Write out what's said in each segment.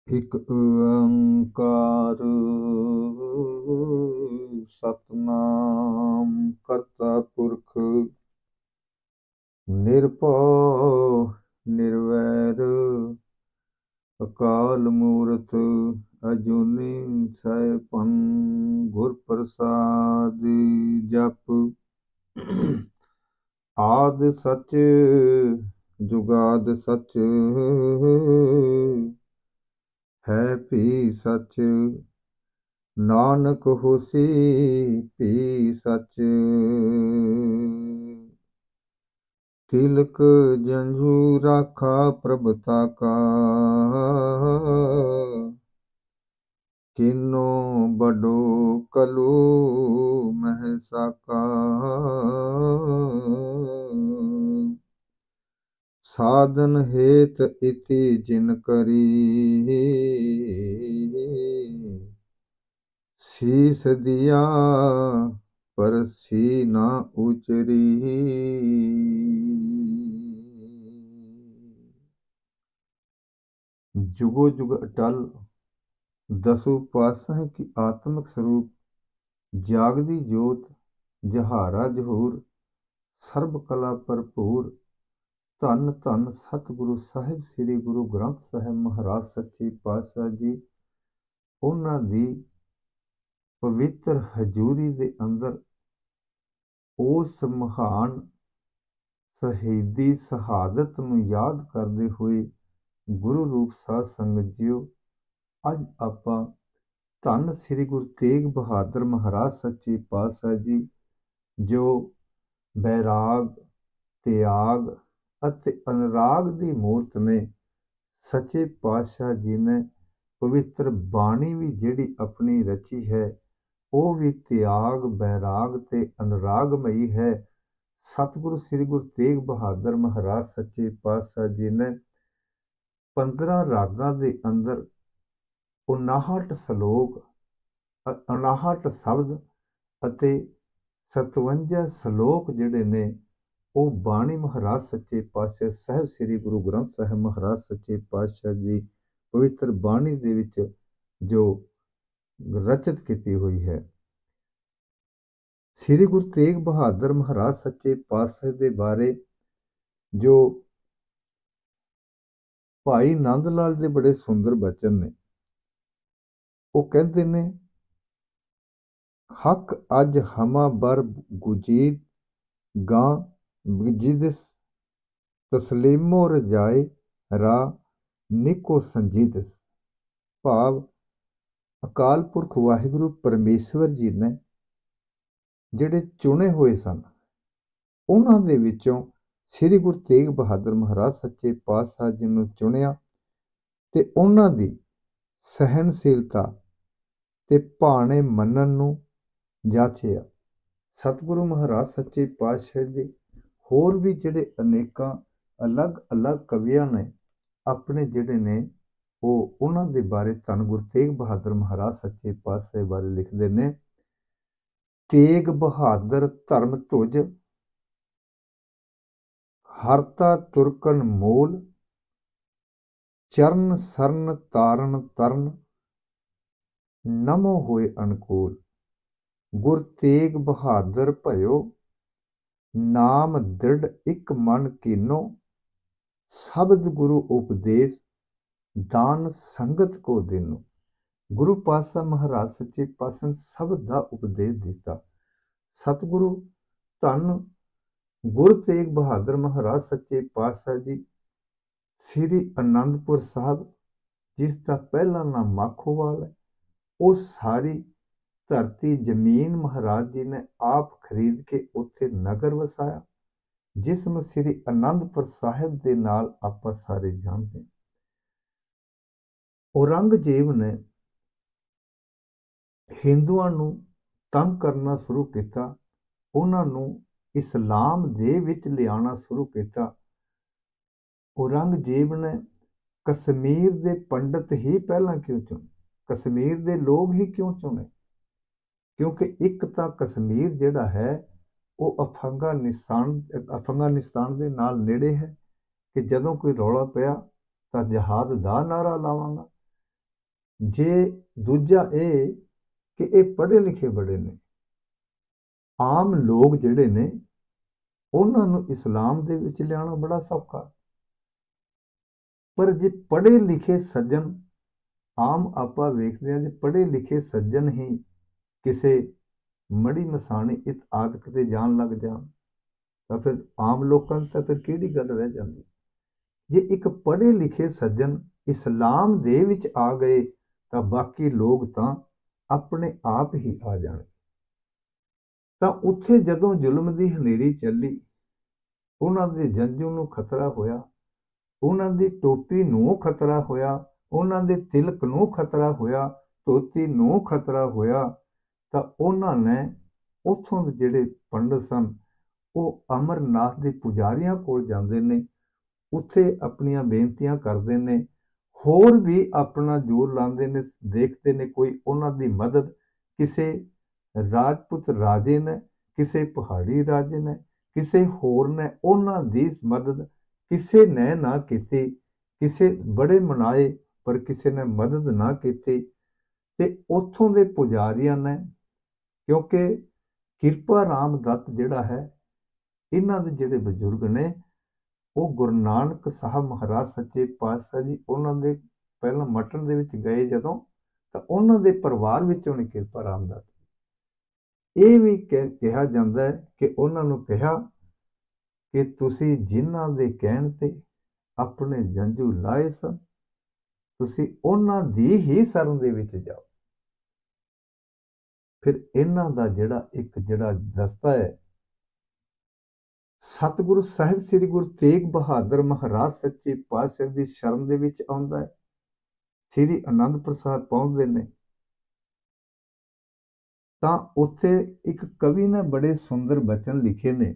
ਇਕ ਓੰਕਾਰ ਸਤਿਨਾਮ ਕਰਤਾ ਪੁਰਖ ਨਿਰਭਉ ਨਿਰਵੈਰ ਅਕਾਲ ਮੂਰਤ ਅਜੂਨੀ ਸੈਭੰ ਗੁਰ ਪ੍ਰਸਾਦ ਜਪ ਆਦ ਸਚ ਜੁਗਾਦ ਸਚ ਹੈ ਭੀ ਸਚ ਨਾਨਕ ਹੋਸੀ ਭੀ ਸਚ ਤਿਲਕ ਜੰਝੂ ਰਾਖਾ ਪ੍ਰਭ ਤਾਕਾ ਕਿਨੋ ਬਡੋ ਕਲੂ ਮਹਿ ਸਾਕਾ ਸਾਧਨ ਹੇਤ ਇਤੀ ਜਿਨ ਕਰੀ ਸੀਸ ਦਿਆ ਪਰ ਸੀ ਨਾ ਉਚਰੀ जुगो जुग अटल दसों पातशाह की आत्मिक स्वरूप जागदी जोत जहारा जहूर सर्ब कला भरपूर धन धन सतगुरु साहिब श्री गुरु ग्रंथ साहिब महाराज सच्चे पातशाह जी उन्हां दी पवित्र हजूरी दे अंदर उस महान शहीदी शहादत नूं याद करदे होए गुरु रूप साध संगत जीओ ਅੱਜ ਆਪਾਂ ਧੰਨ ਸ੍ਰੀ ਗੁਰੂ ਤੇਗ ਬਹਾਦਰ ਮਹਾਰਾਜ ਸੱਚੇ ਪਾਤਸ਼ਾਹ ਜੀ ਜੋ ਬੈਰਾਗ ਤਿਆਗ ਅਤੇ ਅਨੁਰਾਗ ਦੀ ਮੂਰਤ ਨੇ ਸੱਚੇ ਪਾਤਸ਼ਾਹ ਜੀ ਨੇ ਪਵਿੱਤਰ ਬਾਣੀ ਵੀ ਜਿਹੜੀ ਆਪਣੀ ਰਚੀ ਹੈ ਉਹ ਵੀ ਤਿਆਗ ਬੈਰਾਗ ਤੇ ਅਨੁਰਾਗਮਈ ਹੈ। ਸਤਿਗੁਰੂ ਸ੍ਰੀ ਗੁਰੂ ਤੇਗ ਬਹਾਦਰ ਮਹਾਰਾਜ ਸੱਚੇ ਪਾਤਸ਼ਾਹ ਜੀ ਨੇ 15 ਰਾਗਾਂ ਦੇ ਅੰਦਰ 59 ਸਲੋਕ 59 ਸ਼ਬਦ ਅਤੇ 57 ਸਲੋਕ ਜਿਹੜੇ ਨੇ ਉਹ ਬਾਣੀ ਮਹਾਰਾਜ ਸੱਚੇ ਪਾਤਸ਼ਾਹ ਸਾਹਿਬ ਸ੍ਰੀ ਗੁਰੂ ਗ੍ਰੰਥ ਸਾਹਿਬ ਮਹਾਰਾਜ ਸੱਚੇ ਪਾਤਸ਼ਾਹ ਦੀ ਪਵਿੱਤਰ ਬਾਣੀ ਦੇ ਵਿੱਚ ਜੋ ਰਚਿਤ ਕੀਤੀ ਹੋਈ ਹੈ। ਸ੍ਰੀ ਗੁਰੂ ਤੇਗ ਬਹਾਦਰ ਮਹਾਰਾਜ ਸੱਚੇ ਪਾਤਸ਼ਾਹ ਦੇ ਬਾਰੇ ਜੋ ਭਾਈ ਨੰਦ ਲਾਲ ਦੇ ਬੜੇ ਸੁੰਦਰ ਬਚਨ ਨੇ। ਉਹ ਕਹਿੰਦੇ ਨੇ ਹੱਕ ਅੱਜ ਹਮਾ ਬਰ ਗੁਜੀਦ ਗਾਂ ਜਿਦਸ ਤਸਲੀਮੋ ਰਜਾਏ ਰਾ ਨਿਕੋ ਸੰਜੀਦਸ। ਭਾਵ ਅਕਾਲ ਪੁਰਖ ਵਾਹਿਗੁਰੂ ਪਰਮੇਸ਼ਵਰ ਜੀ ਨੇ ਜਿਹੜੇ ਚੁਣੇ ਹੋਏ ਸਨ ਉਹਨਾਂ ਦੇ ਵਿੱਚੋਂ ਸ੍ਰੀ ਗੁਰੂ ਤੇਗ ਬਹਾਦਰ ਮਹਾਰਾਜ ਸੱਚੇ ਪਾਤਸ਼ਾਹ ਜੀ ਨੂੰ ਚੁਣਿਆ ਤੇ ਉਹਨਾਂ ਦੀ ਸਹਿਨਸ਼ੀਲਤਾ ਤੇ ਭਾਣੇ ਮੰਨਣ ਨੂੰ ਜਾਚਿਆ। ਸਤਿਗੁਰੂ ਮਹਾਰਾਜ ਸੱਚੇ ਪਾਤਸ਼ਾਹ ਦੇ ਹੋਰ ਵੀ ਜਿਹੜੇ ਅਨੇਕਾਂ ਅਲੱਗ-ਅਲੱਗ ਕਵੀਆਂ ਨੇ ਆਪਣੇ ਜਿਹੜੇ ਨੇ ਉਹ ਉਹਨਾਂ ਦੇ ਬਾਰੇ ਧੰਨ ਗੁਰੂ ਤੇਗ ਬਹਾਦਰ ਮਹਾਰਾਜ ਸੱਚੇ ਪਾਤਸ਼ਾਹ ਬਾਰੇ ਲਿਖਦੇ ਨੇ। ਤੇਗ ਬਹਾਦਰ ਧਰਮ ਧੁਜ ਹਰਤਾ ਤੁਰਕਨ ਮੂਲ ਚਰਨ ਸਰਨ ਤਾਰਨ ਤਰਨ ਨਮੋ ਹੋਏ ਅਨਕੂਲ। ਗੁਰ ਤੇਗ ਬਹਾਦਰ ਭਇਓ ਨਾਮ ਦ੍ਰਿੜ ਇੱਕ ਮਨ ਕੀਨੋ ਸ਼ਬਦ ਗੁਰੂ ਉਪਦੇਸ਼ ਦਾਨ ਸੰਗਤ ਕੋ ਦੇਨੋ। ਗੁਰੂ ਪਾਤਸ਼ਾਹ ਮਹਾਰਾਜ ਸੱਚੇ ਪਾਤਸ਼ਾਹ ਨੇ ਸ਼ਬਦ ਦਾ ਉਪਦੇਸ਼ ਦਿੱਤਾ। ਸਤਿਗੁਰੂ ਧੰਨ ਗੁਰੂ ਤੇਗ ਬਹਾਦਰ ਮਹਾਰਾਜ ਸੱਚੇ ਪਾਤਸ਼ਾਹ ਜੀ ਸ੍ਰੀ ਅਨੰਦਪੁਰ ਸਾਹਿਬ ਜਿਸ ਦਾ ਪਹਿਲਾ ਨਾਮ ਮਾਖੋਵਾਲ ਹੈ ਉਹ ਸਾਰੀ ਧਰਤੀ ਜ਼ਮੀਨ ਮਹਾਰਾਜ ਜੀ ਨੇ ਆਪ ਖਰੀਦ ਕੇ ਉੱਥੇ ਨਗਰ ਵਸਾਇਆ ਜਿਸ ਨੂੰ ਸ੍ਰੀ ਅਨੰਦਪੁਰ ਸਾਹਿਬ ਦੇ ਨਾਲ ਆਪਾਂ ਸਾਰੇ ਜਾਣਦੇ ਹਾਂ। ਔਰੰਗਜ਼ੇਬ ਨੇ ਹਿੰਦੂਆਂ ਨੂੰ ਤੰਗ ਕਰਨਾ ਸ਼ੁਰੂ ਕੀਤਾ, ਉਹਨਾਂ ਨੂੰ ਇਸਲਾਮ ਦੇ ਵਿੱਚ ਲਿਆਉਣਾ ਸ਼ੁਰੂ ਕੀਤਾ। ਔਰੰਗਜ਼ੇਬ ਨੇ ਕਸ਼ਮੀਰ ਦੇ ਪੰਡਤ ਹੀ ਪਹਿਲਾਂ ਕਿਉਂ ਚੁਣੇ, ਕਸ਼ਮੀਰ ਦੇ ਲੋਕ ਹੀ ਕਿਉਂ ਚੁਣੇ? ਕਿਉਂਕਿ ਇੱਕ ਤਾਂ ਕਸ਼ਮੀਰ ਜਿਹੜਾ ਹੈ ਉਹ ਅਫਗਾਨਿਸਤਾਨ ਦੇ ਨਾਲ ਨੇੜੇ ਹੈ ਕਿ ਜਦੋਂ ਕੋਈ ਰੌਲਾ ਪਿਆ ਤਾਂ ਜਹਾਦ ਦਾ ਨਾਰਾ ਲਾਵਾਂਗਾ, ਜੇ ਦੂਜਾ ਇਹ ਕਿ ਇਹ ਪੜ੍ਹੇ ਲਿਖੇ ਬੜੇ ਨੇ, ਆਮ ਲੋਕ ਜਿਹੜੇ ਨੇ ਉਹਨਾਂ ਨੂੰ ਇਸਲਾਮ ਦੇ ਵਿੱਚ ਲਿਆਉਣਾ ਬੜਾ ਸੌਖਾ। ਪਰ ਜੇ ਪੜ੍ਹੇ ਲਿਖੇ ਸੱਜਣ, ਆਮ ਆਪਾਂ ਵੇਖਦੇ ਹਾਂ ਜੇ ਪੜ੍ਹੇ ਲਿਖੇ ਸੱਜਣ ਹੀ ਕਿਸੇ ਮੜੀ ਮਸਾਣੀ ਇਸ ਆਦਤ ਤੇ ਜਾਣ ਲੱਗ ਜਾਣ ਤਾਂ ਫਿਰ ਆਮ ਲੋਕਾਂ ਦੀ ਤਾਂ ਫਿਰ ਕਿਹੜੀ ਗੱਲ ਰਹਿ ਜਾਂਦੀ। ਜੇ ਇੱਕ ਪੜ੍ਹੇ ਲਿਖੇ ਸੱਜਣ ਇਸਲਾਮ ਦੇ ਵਿੱਚ ਆ ਗਏ ਤਾਂ ਬਾਕੀ ਲੋਕ ਤਾਂ ਆਪਣੇ ਆਪ ਹੀ ਆ ਜਾਣ। ਤਾਂ ਉੱਥੇ ਜਦੋਂ ਜ਼ੁਲਮ ਦੀ ਹਨੇਰੀ ਚੱਲੀ, ਉਹਨਾਂ ਦੇ ਜੰਝੂ ਨੂੰ ਖਤਰਾ ਹੋਇਆ, ਉਹਨਾਂ ਦੀ ਟੋਪੀ ਨੂੰ ਖਤਰਾ ਹੋਇਆ, ਉਹਨਾਂ ਦੇ ਤਿਲਕ ਨੂੰ ਖਤਰਾ ਹੋਇਆ, ਧੋਤੀ ਨੂੰ ਖਤਰਾ ਹੋਇਆ, ਤਾਂ ਉਹਨਾਂ ਨੇ ਉੱਥੋਂ ਦੇ ਜਿਹੜੇ ਪੰਡਤ ਸਨ ਉਹ ਅਮਰਨਾਥ ਦੇ ਪੁਜਾਰੀਆਂ ਕੋਲ ਜਾਂਦੇ ਨੇ, ਉੱਥੇ ਆਪਣੀਆਂ ਬੇਨਤੀਆਂ ਕਰਦੇ ਨੇ, ਹੋਰ ਵੀ ਆਪਣਾ ਜ਼ੋਰ ਲਾਉਂਦੇ ਨੇ, ਦੇਖਦੇ ਨੇ ਕੋਈ ਉਹਨਾਂ ਦੀ ਮਦਦ ਕਿਸੇ ਰਾਜਪੂਤ ਰਾਜੇ ਨੇ, ਕਿਸੇ ਪਹਾੜੀ ਰਾਜੇ ਨੇ, ਕਿਸੇ ਹੋਰ ਨੇ ਉਹਨਾਂ ਦੀ ਮਦਦ ਕਿਸੇ ਨੇ ਨਾ ਕੀਤੀ। ਕਿਸੇ ਬੜੇ ਮਨਾਏ ਪਰ ਕਿਸੇ ਨੇ ਮਦਦ ਨਾ ਕੀਤੀ। ਤੇ ਉੱਥੋਂ ਦੇ ਪੁਜਾਰੀਆਂ ਨੇ, ਕਿਉਂਕਿ ਕਿਰਪਾ ਰਾਮ ਦੱਤ ਜਿਹੜਾ ਹੈ, ਇਹਨਾਂ ਦੇ ਜਿਹੜੇ ਬਜ਼ੁਰਗ ਨੇ ਉਹ ਗੁਰੂ ਨਾਨਕ ਸਾਹਿਬ ਮਹਾਰਾਜ ਸੱਚੇ ਪਾਤਸ਼ਾਹ ਜੀ ਉਹਨਾਂ ਦੇ ਪਹਿਲਾਂ ਮਟਨ ਦੇ ਵਿੱਚ ਗਏ ਜਦੋਂ, ਤਾਂ ਉਹਨਾਂ ਦੇ ਪਰਿਵਾਰ ਵਿੱਚੋਂ ਨੇ ਕਿਰਪਾ ਰਾਮ ਦੱਤ। ਇਹ ਵੀ ਕਿਹਾ ਜਾਂਦਾ ਹੈ ਕਿ ਉਹਨਾਂ ਨੂੰ ਕਿਹਾ ਕਿ ਤੁਸੀਂ ਜਿਨ੍ਹਾਂ ਦੇ ਕਹਿਣ ਤੇ ਆਪਣੇ ਜੰਝੂ ਲਾਏ ਸਨ, ਤੁਸੀਂ ਉਹਨਾਂ ਦੀ ਹੀ ਸ਼ਰਨ ਦੇ ਵਿੱਚ ਜਾਓ। ਫਿਰ ਇਹਨਾਂ ਦਾ ਜਿਹੜਾ ਦਸਤਾ ਹੈ, ਸਤਿਗੁਰੂ ਸਾਹਿਬ ਸ੍ਰੀ ਗੁਰੂ ਤੇਗ ਬਹਾਦਰ ਮਹਾਰਾਜ ਸੱਚੇ ਪਾਤਸ਼ਾਹ ਦੀ ਸ਼ਰਨ ਦੇ ਵਿੱਚ ਆਉਂਦਾ ਹੈ। ਸ੍ਰੀ ਅਨੰਦਪੁਰ ਸਾਹਿਬ ਪਹੁੰਚਦੇ ਨੇ ਤਾਂ ਉੱਥੇ ਇੱਕ ਕਵੀ ਨੇ ਬੜੇ ਸੁੰਦਰ ਬਚਨ ਲਿਖੇ ਨੇ।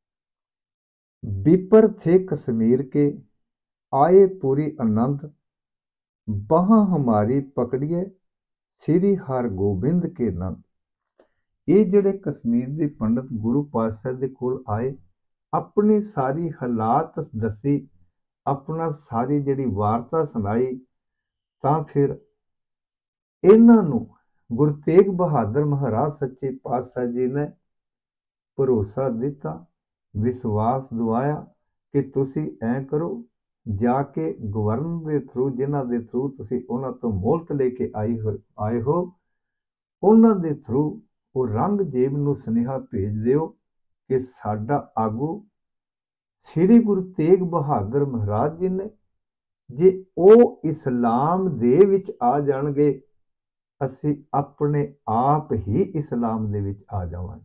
ਵਿਪਰ ਥੇ ਕਸ਼ਮੀਰ ਕੇ ਆਏ ਪੂਰੀ ਆਨੰਦ, ਬਾਹਾਂ ਹਮਾਰੀ ਪਕੜੀਏ ਸ੍ਰੀ ਹਰਗੋਬਿੰਦ ਕੇ ਨੰਦ। ਇਹ ਜਿਹੜੇ ਕਸ਼ਮੀਰ ਦੇ ਪੰਡਤ ਗੁਰੂ ਪਾਤਸ਼ਾਹ ਦੇ ਕੋਲ ਆਏ, ਆਪਣੀ ਸਾਰੀ ਹਾਲਾਤ ਦੱਸੀ, ਆਪਣਾ ਸਾਰੀ ਜਿਹੜੀ ਵਾਰਤਾ ਸੁਣਾਈ, ਤਾਂ ਫਿਰ ਇਹਨਾਂ ਨੂੰ ਗੁਰੂ ਤੇਗ ਬਹਾਦਰ ਮਹਾਰਾਜ ਸੱਚੇ ਪਾਤਸ਼ਾਹ ਜੀ ਨੇ ਭਰੋਸਾ ਦਿੱਤਾ, ਵਿਸ਼ਵਾਸ ਦਿਵਾਇਆ ਕਿ ਤੁਸੀਂ ਐਂ ਕਰੋ, ਜਾ ਕੇ ਗਵਰਨਰ ਦੇ ਥਰੂ, ਜਿਨ੍ਹਾਂ ਦੇ ਥਰੂ ਤੁਸੀਂ ਉਹਨਾਂ ਤੋਂ ਮੋਹਲਤ ਲੈ ਕੇ ਆਏ ਹੋ, ਉਹਨਾਂ ਦੇ ਥਰੂ ਉਹ ਔਰੰਗਜ਼ੇਬ ਨੂੰ ਸੁਨੇਹਾ ਭੇਜ ਦਿਓ ਕਿ ਸਾਡਾ ਆਗੂ ਸ੍ਰੀ ਗੁਰੂ ਤੇਗ ਬਹਾਦਰ ਮਹਾਰਾਜ ਜੀ ਨੇ, ਜੇ ਉਹ ਇਸਲਾਮ ਦੇ ਵਿੱਚ ਆ ਜਾਣਗੇ, ਅਸੀਂ ਆਪਣੇ ਆਪ ਹੀ ਇਸਲਾਮ ਦੇ ਵਿੱਚ ਆ ਜਾਵਾਂਗੇ।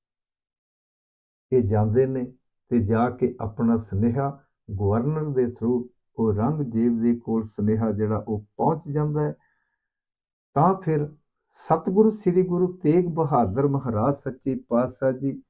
ਇਹ ਜਾਂਦੇ ਨੇ ਤੇ ਜਾ ਕੇ ਆਪਣਾ ਸੁਨੇਹਾ ਗਵਰਨਰ ਦੇ ਥਰੂ ਔਰੰਗਜ਼ੇਬ ਦੇ ਕੋਲ ਸੁਨੇਹਾ ਜਿਹੜਾ ਉਹ ਪਹੁੰਚ ਜਾਂਦਾ ਹੈ। ਤਾਂ ਫਿਰ ਸਤਿਗੁਰੂ ਸ੍ਰੀ ਗੁਰੂ ਤੇਗ ਬਹਾਦਰ ਮਹਾਰਾਜ ਸੱਚੇ ਪਾਤਸ਼ਾਹ ਜੀ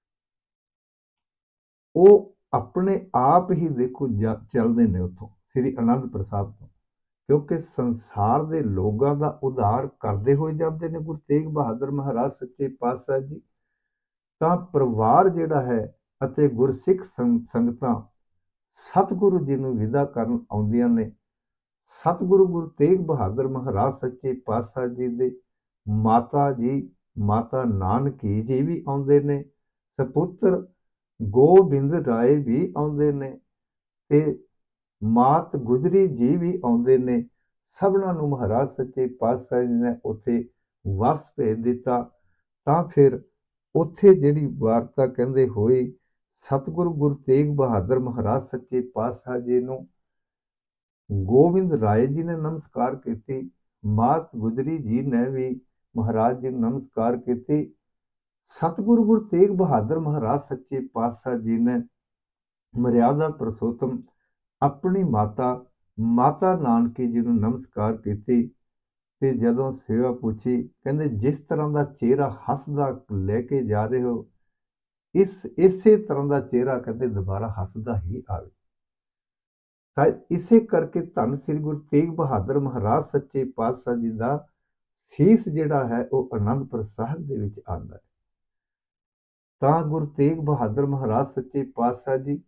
ਉਹ ਆਪਣੇ ਆਪ ਹੀ ਦੇਖੋ ਚੱਲਦੇ ਨੇ ਉੱਥੋਂ ਸ੍ਰੀ ਅਨੰਦਪੁਰ ਸਾਹਿਬ ਤੋਂ, ਕਿਉਂਕਿ ਸੰਸਾਰ ਦੇ ਲੋਕਾਂ ਦਾ ਉਧਾਰ ਕਰਦੇ ਹੋਏ ਜਾਂਦੇ ਨੇ ਗੁਰੂ ਤੇਗ ਬਹਾਦਰ ਮਹਾਰਾਜ ਸੱਚੇ ਪਾਤਸ਼ਾਹ ਜੀ। ਤਾਂ ਪਰਿਵਾਰ ਜਿਹੜਾ ਹੈ ਅਤੇ ਗੁਰਸਿੱਖ ਸੰਗਤਾਂ ਸਤਿਗੁਰੂ ਜੀ ਨੂੰ ਵਿਦਾ ਕਰਨ ਆਉਂਦੀਆਂ ਨੇ। ਸਤਿਗੁਰੂ ਗੁਰੂ ਤੇਗ ਬਹਾਦਰ ਮਹਾਰਾਜ ਸੱਚੇ ਪਾਤਸ਼ਾਹ ਜੀ ਦੇ ਮਾਤਾ ਜੀ, ਮਾਤਾ ਨਾਨਕੀ ਜੀ ਵੀ ਆਉਂਦੇ ਨੇ, ਸਪੁੱਤਰ ਗੋਬਿੰਦ ਰਾਏ ਵੀ ਆਉਂਦੇ ਨੇ ਤੇ ਮਾਤ ਗੁਜਰੀ ਜੀ ਵੀ ਆਉਂਦੇ ਨੇ। ਸਭਨਾਂ ਨੂੰ ਮਹਾਰਾਜ ਸੱਚੇ ਪਾਤਸ਼ਾਹ ਜੀ ਨੇ ਉੱਥੇ ਵਾਪਸ ਭੇਜ ਦਿੱਤਾ। ਤਾਂ ਫਿਰ ਉੱਥੇ ਜਿਹੜੀ ਵਾਰਤਾ ਕਹਿੰਦੇ ਹੋਈ, ਸਤਿਗੁਰੂ ਗੁਰੂ ਤੇਗ ਬਹਾਦਰ ਮਹਾਰਾਜ ਸੱਚੇ ਪਾਤਸ਼ਾਹ ਜੀ ਨੂੰ ਗੋਬਿੰਦ ਰਾਏ ਜੀ ਨੇ ਨਮਸਕਾਰ ਕੀਤੀ, ਮਾਤ ਗੁਜਰੀ ਜੀ ਨੇ ਵੀ ਮਹਾਰਾਜ ਜੀ ਨੂੰ ਨਮਸਕਾਰ ਕੀਤੀ। ਸਤਿਗੁਰੂ ਗੁਰੂ ਤੇਗ ਬਹਾਦਰ ਮਹਾਰਾਜ ਸੱਚੇ ਪਾਤਸ਼ਾਹ ਜੀ ਨੇ ਮਰਿਆਦਾ ਪੁਰਸ਼ੋਤਮ ਆਪਣੀ ਮਾਤਾ ਨਾਨਕੀ ਜੀ ਨੂੰ ਨਮਸਕਾਰ ਕੀਤੀ। ਤੇ ਜਦੋਂ ਸੇਵਾ ਪੁੱਛੀ, ਕਹਿੰਦੇ ਜਿਸ ਤਰ੍ਹਾਂ ਦਾ ਚਿਹਰਾ ਹੱਸਦਾ ਲੈ ਕੇ ਜਾ ਰਹੇ ਹੋ, ਇਸੇ ਤਰ੍ਹਾਂ ਦਾ ਚਿਹਰਾ ਕਹਿੰਦੇ ਦੁਬਾਰਾ ਹੱਸਦਾ ਹੀ ਆਵੇ। ਤਾਂ ਇਸੇ ਕਰਕੇ ਧੰਨ ਸ੍ਰੀ ਗੁਰੂ ਤੇਗ ਬਹਾਦਰ ਮਹਾਰਾਜ ਸੱਚੇ ਪਾਤਸ਼ਾਹ ਜੀ ਦਾ ਸੀਸ ਜਿਹੜਾ ਹੈ ਉਹ ਅਨੰਦਪੁਰ ਸਾਹਿਬ ਦੇ ਵਿੱਚ ਆਉਂਦਾ ਹੈ। ਤਾਂ ਗੁਰੂ ਤੇਗ ਬਹਾਦਰ ਮਹਾਰਾਜ ਸੱਚੇ ਪਾਤਸ਼ਾਹ ਜੀ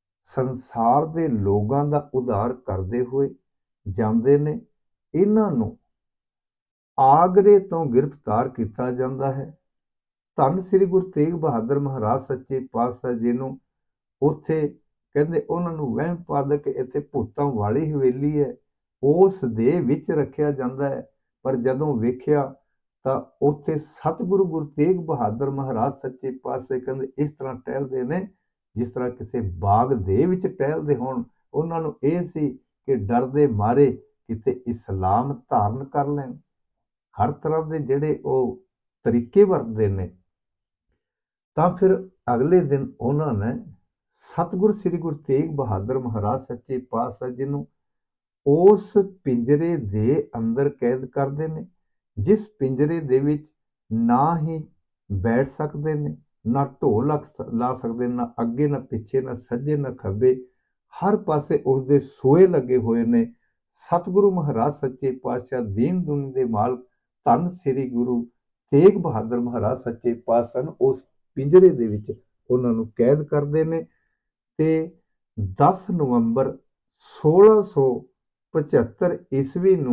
ਸੰਸਾਰ ਦੇ ਲੋਕਾਂ ਦਾ ਉਧਾਰ ਕਰਦੇ ਹੋਏ ਜਾਂਦੇ ਨੇ। ਇਹਨਾਂ ਨੂੰ ਆਗਰੇ ਤੋਂ ਗ੍ਰਿਫਤਾਰ ਕੀਤਾ ਜਾਂਦਾ ਹੈ। ਧੰਨ ਸ੍ਰੀ ਗੁਰੂ ਤੇਗ ਬਹਾਦਰ ਮਹਾਰਾਜ ਸੱਚੇ ਪਾਤਸ਼ਾਹ ਜੀ ਨੂੰ ਉੱਥੇ ਕਹਿੰਦੇ ਉਹਨਾਂ ਨੂੰ ਵਹਿਮ ਪਾਦਾ ਕਿ ਇੱਥੇ ਭੂਤਾਂ ਵਾਲੀ ਹਵੇਲੀ ਹੈ, ਉਸ ਦੇ ਵਿੱਚ ਰੱਖਿਆ ਜਾਂਦਾ ਹੈ। ਪਰ ਜਦੋਂ ਵੇਖਿਆ ਤਾਂ ਉੱਥੇ ਸਤਿਗੁਰੂ ਗੁਰੂ ਤੇਗ ਬਹਾਦਰ ਮਹਾਰਾਜ ਸੱਚੇ ਪਾਤਸ਼ਾਹ ਕਹਿੰਦੇ ਇਸ ਤਰ੍ਹਾਂ ਟਹਿਲਦੇ ਨੇ ਜਿਸ ਤਰ੍ਹਾਂ ਕਿਸੇ ਬਾਗ ਦੇ ਵਿੱਚ ਟਹਿਲਦੇ ਹੋਣ। ਉਹਨਾਂ ਨੂੰ ਇਹ ਸੀ ਕਿ ਡਰ ਦੇ ਮਾਰੇ ਕਿਤੇ ਇਸਲਾਮ ਧਾਰਨ ਕਰ ਲੈਣ। ਹਰ ਤਰ੍ਹਾਂ ਦੇ ਜਿਹੜੇ ਉਹ ਤਰੀਕੇ ਵਰਤਦੇ ਨੇ। ਤਾਂ ਫਿਰ ਅਗਲੇ ਦਿਨ ਉਹਨਾਂ ਨੇ ਸਤਿਗੁਰੂ ਸ੍ਰੀ ਗੁਰੂ ਤੇਗ ਬਹਾਦਰ ਮਹਾਰਾਜ ਸੱਚੇ ਪਾਤਸ਼ਾਹ ਜੀ ਨੂੰ ਉਸ ਪਿੰਜਰੇ ਦੇ ਅੰਦਰ ਕੈਦ ਕਰਦੇ ਨੇ, ਜਿਸ ਪਿੰਜਰੇ ਦੇ ਵਿੱਚ ਨਾ ਹੀ ਬੈਠ ਸਕਦੇ ਨੇ, ਨਾ ਢੋਲ ਲਾ ਸਕਦੇ, ਨਾ ਅੱਗੇ ਨਾ ਪਿੱਛੇ, ਨਾ ਸੱਜੇ ਨਾ ਖੱਬੇ, ਹਰ ਪਾਸੇ ਉਸਦੇ ਸੋਏ ਲੱਗੇ ਹੋਏ ਨੇ। ਸਤਿਗੁਰੂ ਮਹਾਰਾਜ ਸੱਚੇ ਪਾਤਸ਼ਾਹ ਦੀਨ ਦੁਨੀਆ ਦੇ ਮਾਲਕ ਧੰਨ ਸ੍ਰੀ ਗੁਰੂ ਤੇਗ ਬਹਾਦਰ ਮਹਾਰਾਜ ਸੱਚੇ ਪਾਤਸ਼ਾਹ ਨੂੰ ਉਸ ਪਿੰਜਰੇ ਦੇ ਵਿੱਚ ਉਹਨਾਂ ਨੂੰ ਕੈਦ ਕਰਦੇ ਨੇ। ਤੇ 10 ਨਵੰਬਰ 1675 ਈਸਵੀ ਨੂੰ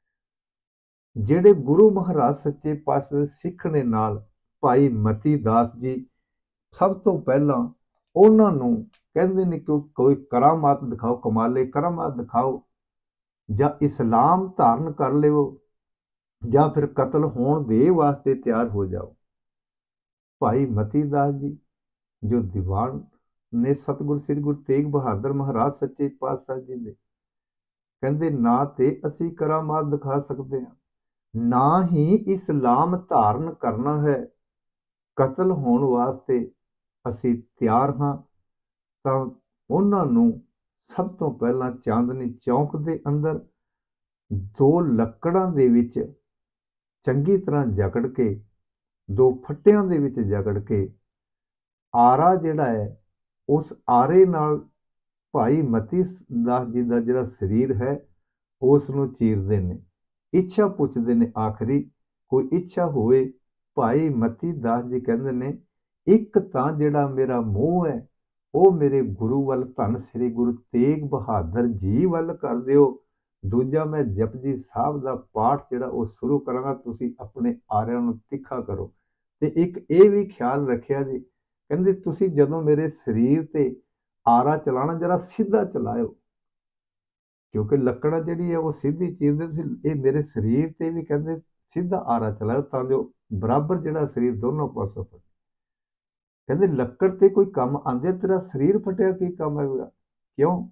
ਜਿਹੜੇ ਗੁਰੂ ਮਹਾਰਾਜ ਸੱਚੇ ਪਾਤਸ਼ਾਹ ਦੇ ਸਿੱਖ ਨੇ ਨਾਲ ਭਾਈ ਮਤੀ ਦਾਸ ਜੀ, ਸਭ ਤੋਂ ਪਹਿਲਾਂ ਉਹਨਾਂ ਨੂੰ ਕਹਿੰਦੇ ਨੇ ਕਿ ਕੋਈ ਕਰਾਮਾਤ ਦਿਖਾਓ, ਕਮਾਲੇ ਕਰਾਮਾਤ ਦਿਖਾਓ, ਜਾਂ ਇਸਲਾਮ ਧਾਰਨ ਕਰ ਲਿਓ ਜਾਂ ਫਿਰ ਕਤਲ ਹੋਣ ਦੇ ਵਾਸਤੇ ਤਿਆਰ ਹੋ ਜਾਓ। ਭਾਈ ਮਤੀ ਦਾਸ ਜੀ ਜੋ ਦੀਵਾਨ ਨੇ ਸਤਿਗੁਰੂ ਸ੍ਰੀ ਗੁਰੂ ਤੇਗ ਬਹਾਦਰ ਮਹਾਰਾਜ ਸੱਚੇ ਪਾਤਸ਼ਾਹ ਜੀ ਦੇ, ਕਹਿੰਦੇ ਨਾ ਤੇ ਅਸੀਂ ਕਰਾਮਾਤ ਦਿਖਾ ਸਕਦੇ ਹਾਂ, ਨਾ ਹੀ ਇਸਲਾਮ ਧਾਰਨ ਕਰਨਾ ਹੈ, ਕਤਲ ਹੋਣ ਵਾਸਤੇ ਅਸੀਂ ਤਿਆਰ ਹਾਂ। ਤਾਂ ਉਹਨਾਂ ਨੂੰ ਸਭ ਤੋਂ ਪਹਿਲਾਂ ਚਾਂਦਨੀ ਚੌਂਕ ਦੇ ਅੰਦਰ 2 ਲੱਕੜਾਂ ਦੇ ਵਿੱਚ ਚੰਗੀ ਤਰ੍ਹਾਂ ਜਕੜ ਕੇ, 2 ਫੱਟਿਆਂ ਦੇ ਵਿੱਚ ਜਕੜ ਕੇ, ਆਰਾ ਜਿਹੜਾ ਹੈ ਉਸ ਆਰੇ ਨਾਲ ਭਾਈ ਮਤੀ ਦਾਸ ਜੀ ਦਾ ਜਿਹੜਾ ਸਰੀਰ ਹੈ ਉਸ ਨੂੰ ਚੀਰਦੇ ਨੇ। ਇੱਛਾ ਪੁੱਛਦੇ ਨੇ, ਆਖਰੀ ਕੋਈ ਇੱਛਾ ਹੋਵੇ। ਭਾਈ ਮਤੀ ਦਾਸ ਜੀ ਕਹਿੰਦੇ ਨੇ ਇੱਕ ਤਾਂ ਜਿਹੜਾ ਮੇਰਾ ਮੂੰਹ ਹੈ ਉਹ ਮੇਰੇ ਗੁਰੂ ਵੱਲ, ਧੰਨ ਸ੍ਰੀ ਗੁਰੂ ਤੇਗ ਬਹਾਦਰ ਜੀ ਵੱਲ ਕਰ ਦਿਓ, ਦੂਜਾ ਮੈਂ ਜਪਜੀ ਸਾਹਿਬ ਦਾ ਪਾਠ ਜਿਹੜਾ ਉਹ ਸ਼ੁਰੂ ਕਰਾਂਗਾ, ਤੁਸੀਂ ਆਪਣੇ ਆਰਿਆਂ ਨੂੰ ਤਿੱਖਾ ਕਰੋ। ਤੇ ਇੱਕ ਇਹ ਵੀ ਖਿਆਲ ਰੱਖਿਆ ਜੀ, ਕਹਿੰਦੇ ਤੁਸੀਂ ਜਦੋਂ ਮੇਰੇ ਸਰੀਰ ਤੇ ਆਰਾ ਚਲਾਣਾ ਜਰਾ ਸਿੱਧਾ ਚਲਾਇਓ, ਕਿਉਂਕਿ ਲੱਕੜਾ ਜਿਹੜੀ ਹੈ ਉਹ ਸਿੱਧੀ ਚੀਰਦੇ ਸੀ। ਇਹ ਮੇਰੇ ਸਰੀਰ ਤੇ ਵੀ ਕਹਿੰਦੇ ਸਿੱਧਾ ਆਰਾ ਚਲਾਇਓ ਤਾਂ ਜੋ ਬਰਾਬਰ ਜਿਹੜਾ ਸਰੀਰ ਦੋਨੋਂ ਪਾਸੋਂ ਫਟੇ। ਕਹਿੰਦੇ ਲੱਕੜ ਤੇ ਕੋਈ ਕੰਮ ਆਉਂਦੇ, ਤੇਰਾ ਸਰੀਰ ਫਟਿਆ ਕੀ ਕੰਮ ਆਵੇਗਾ, ਕਿਉਂ?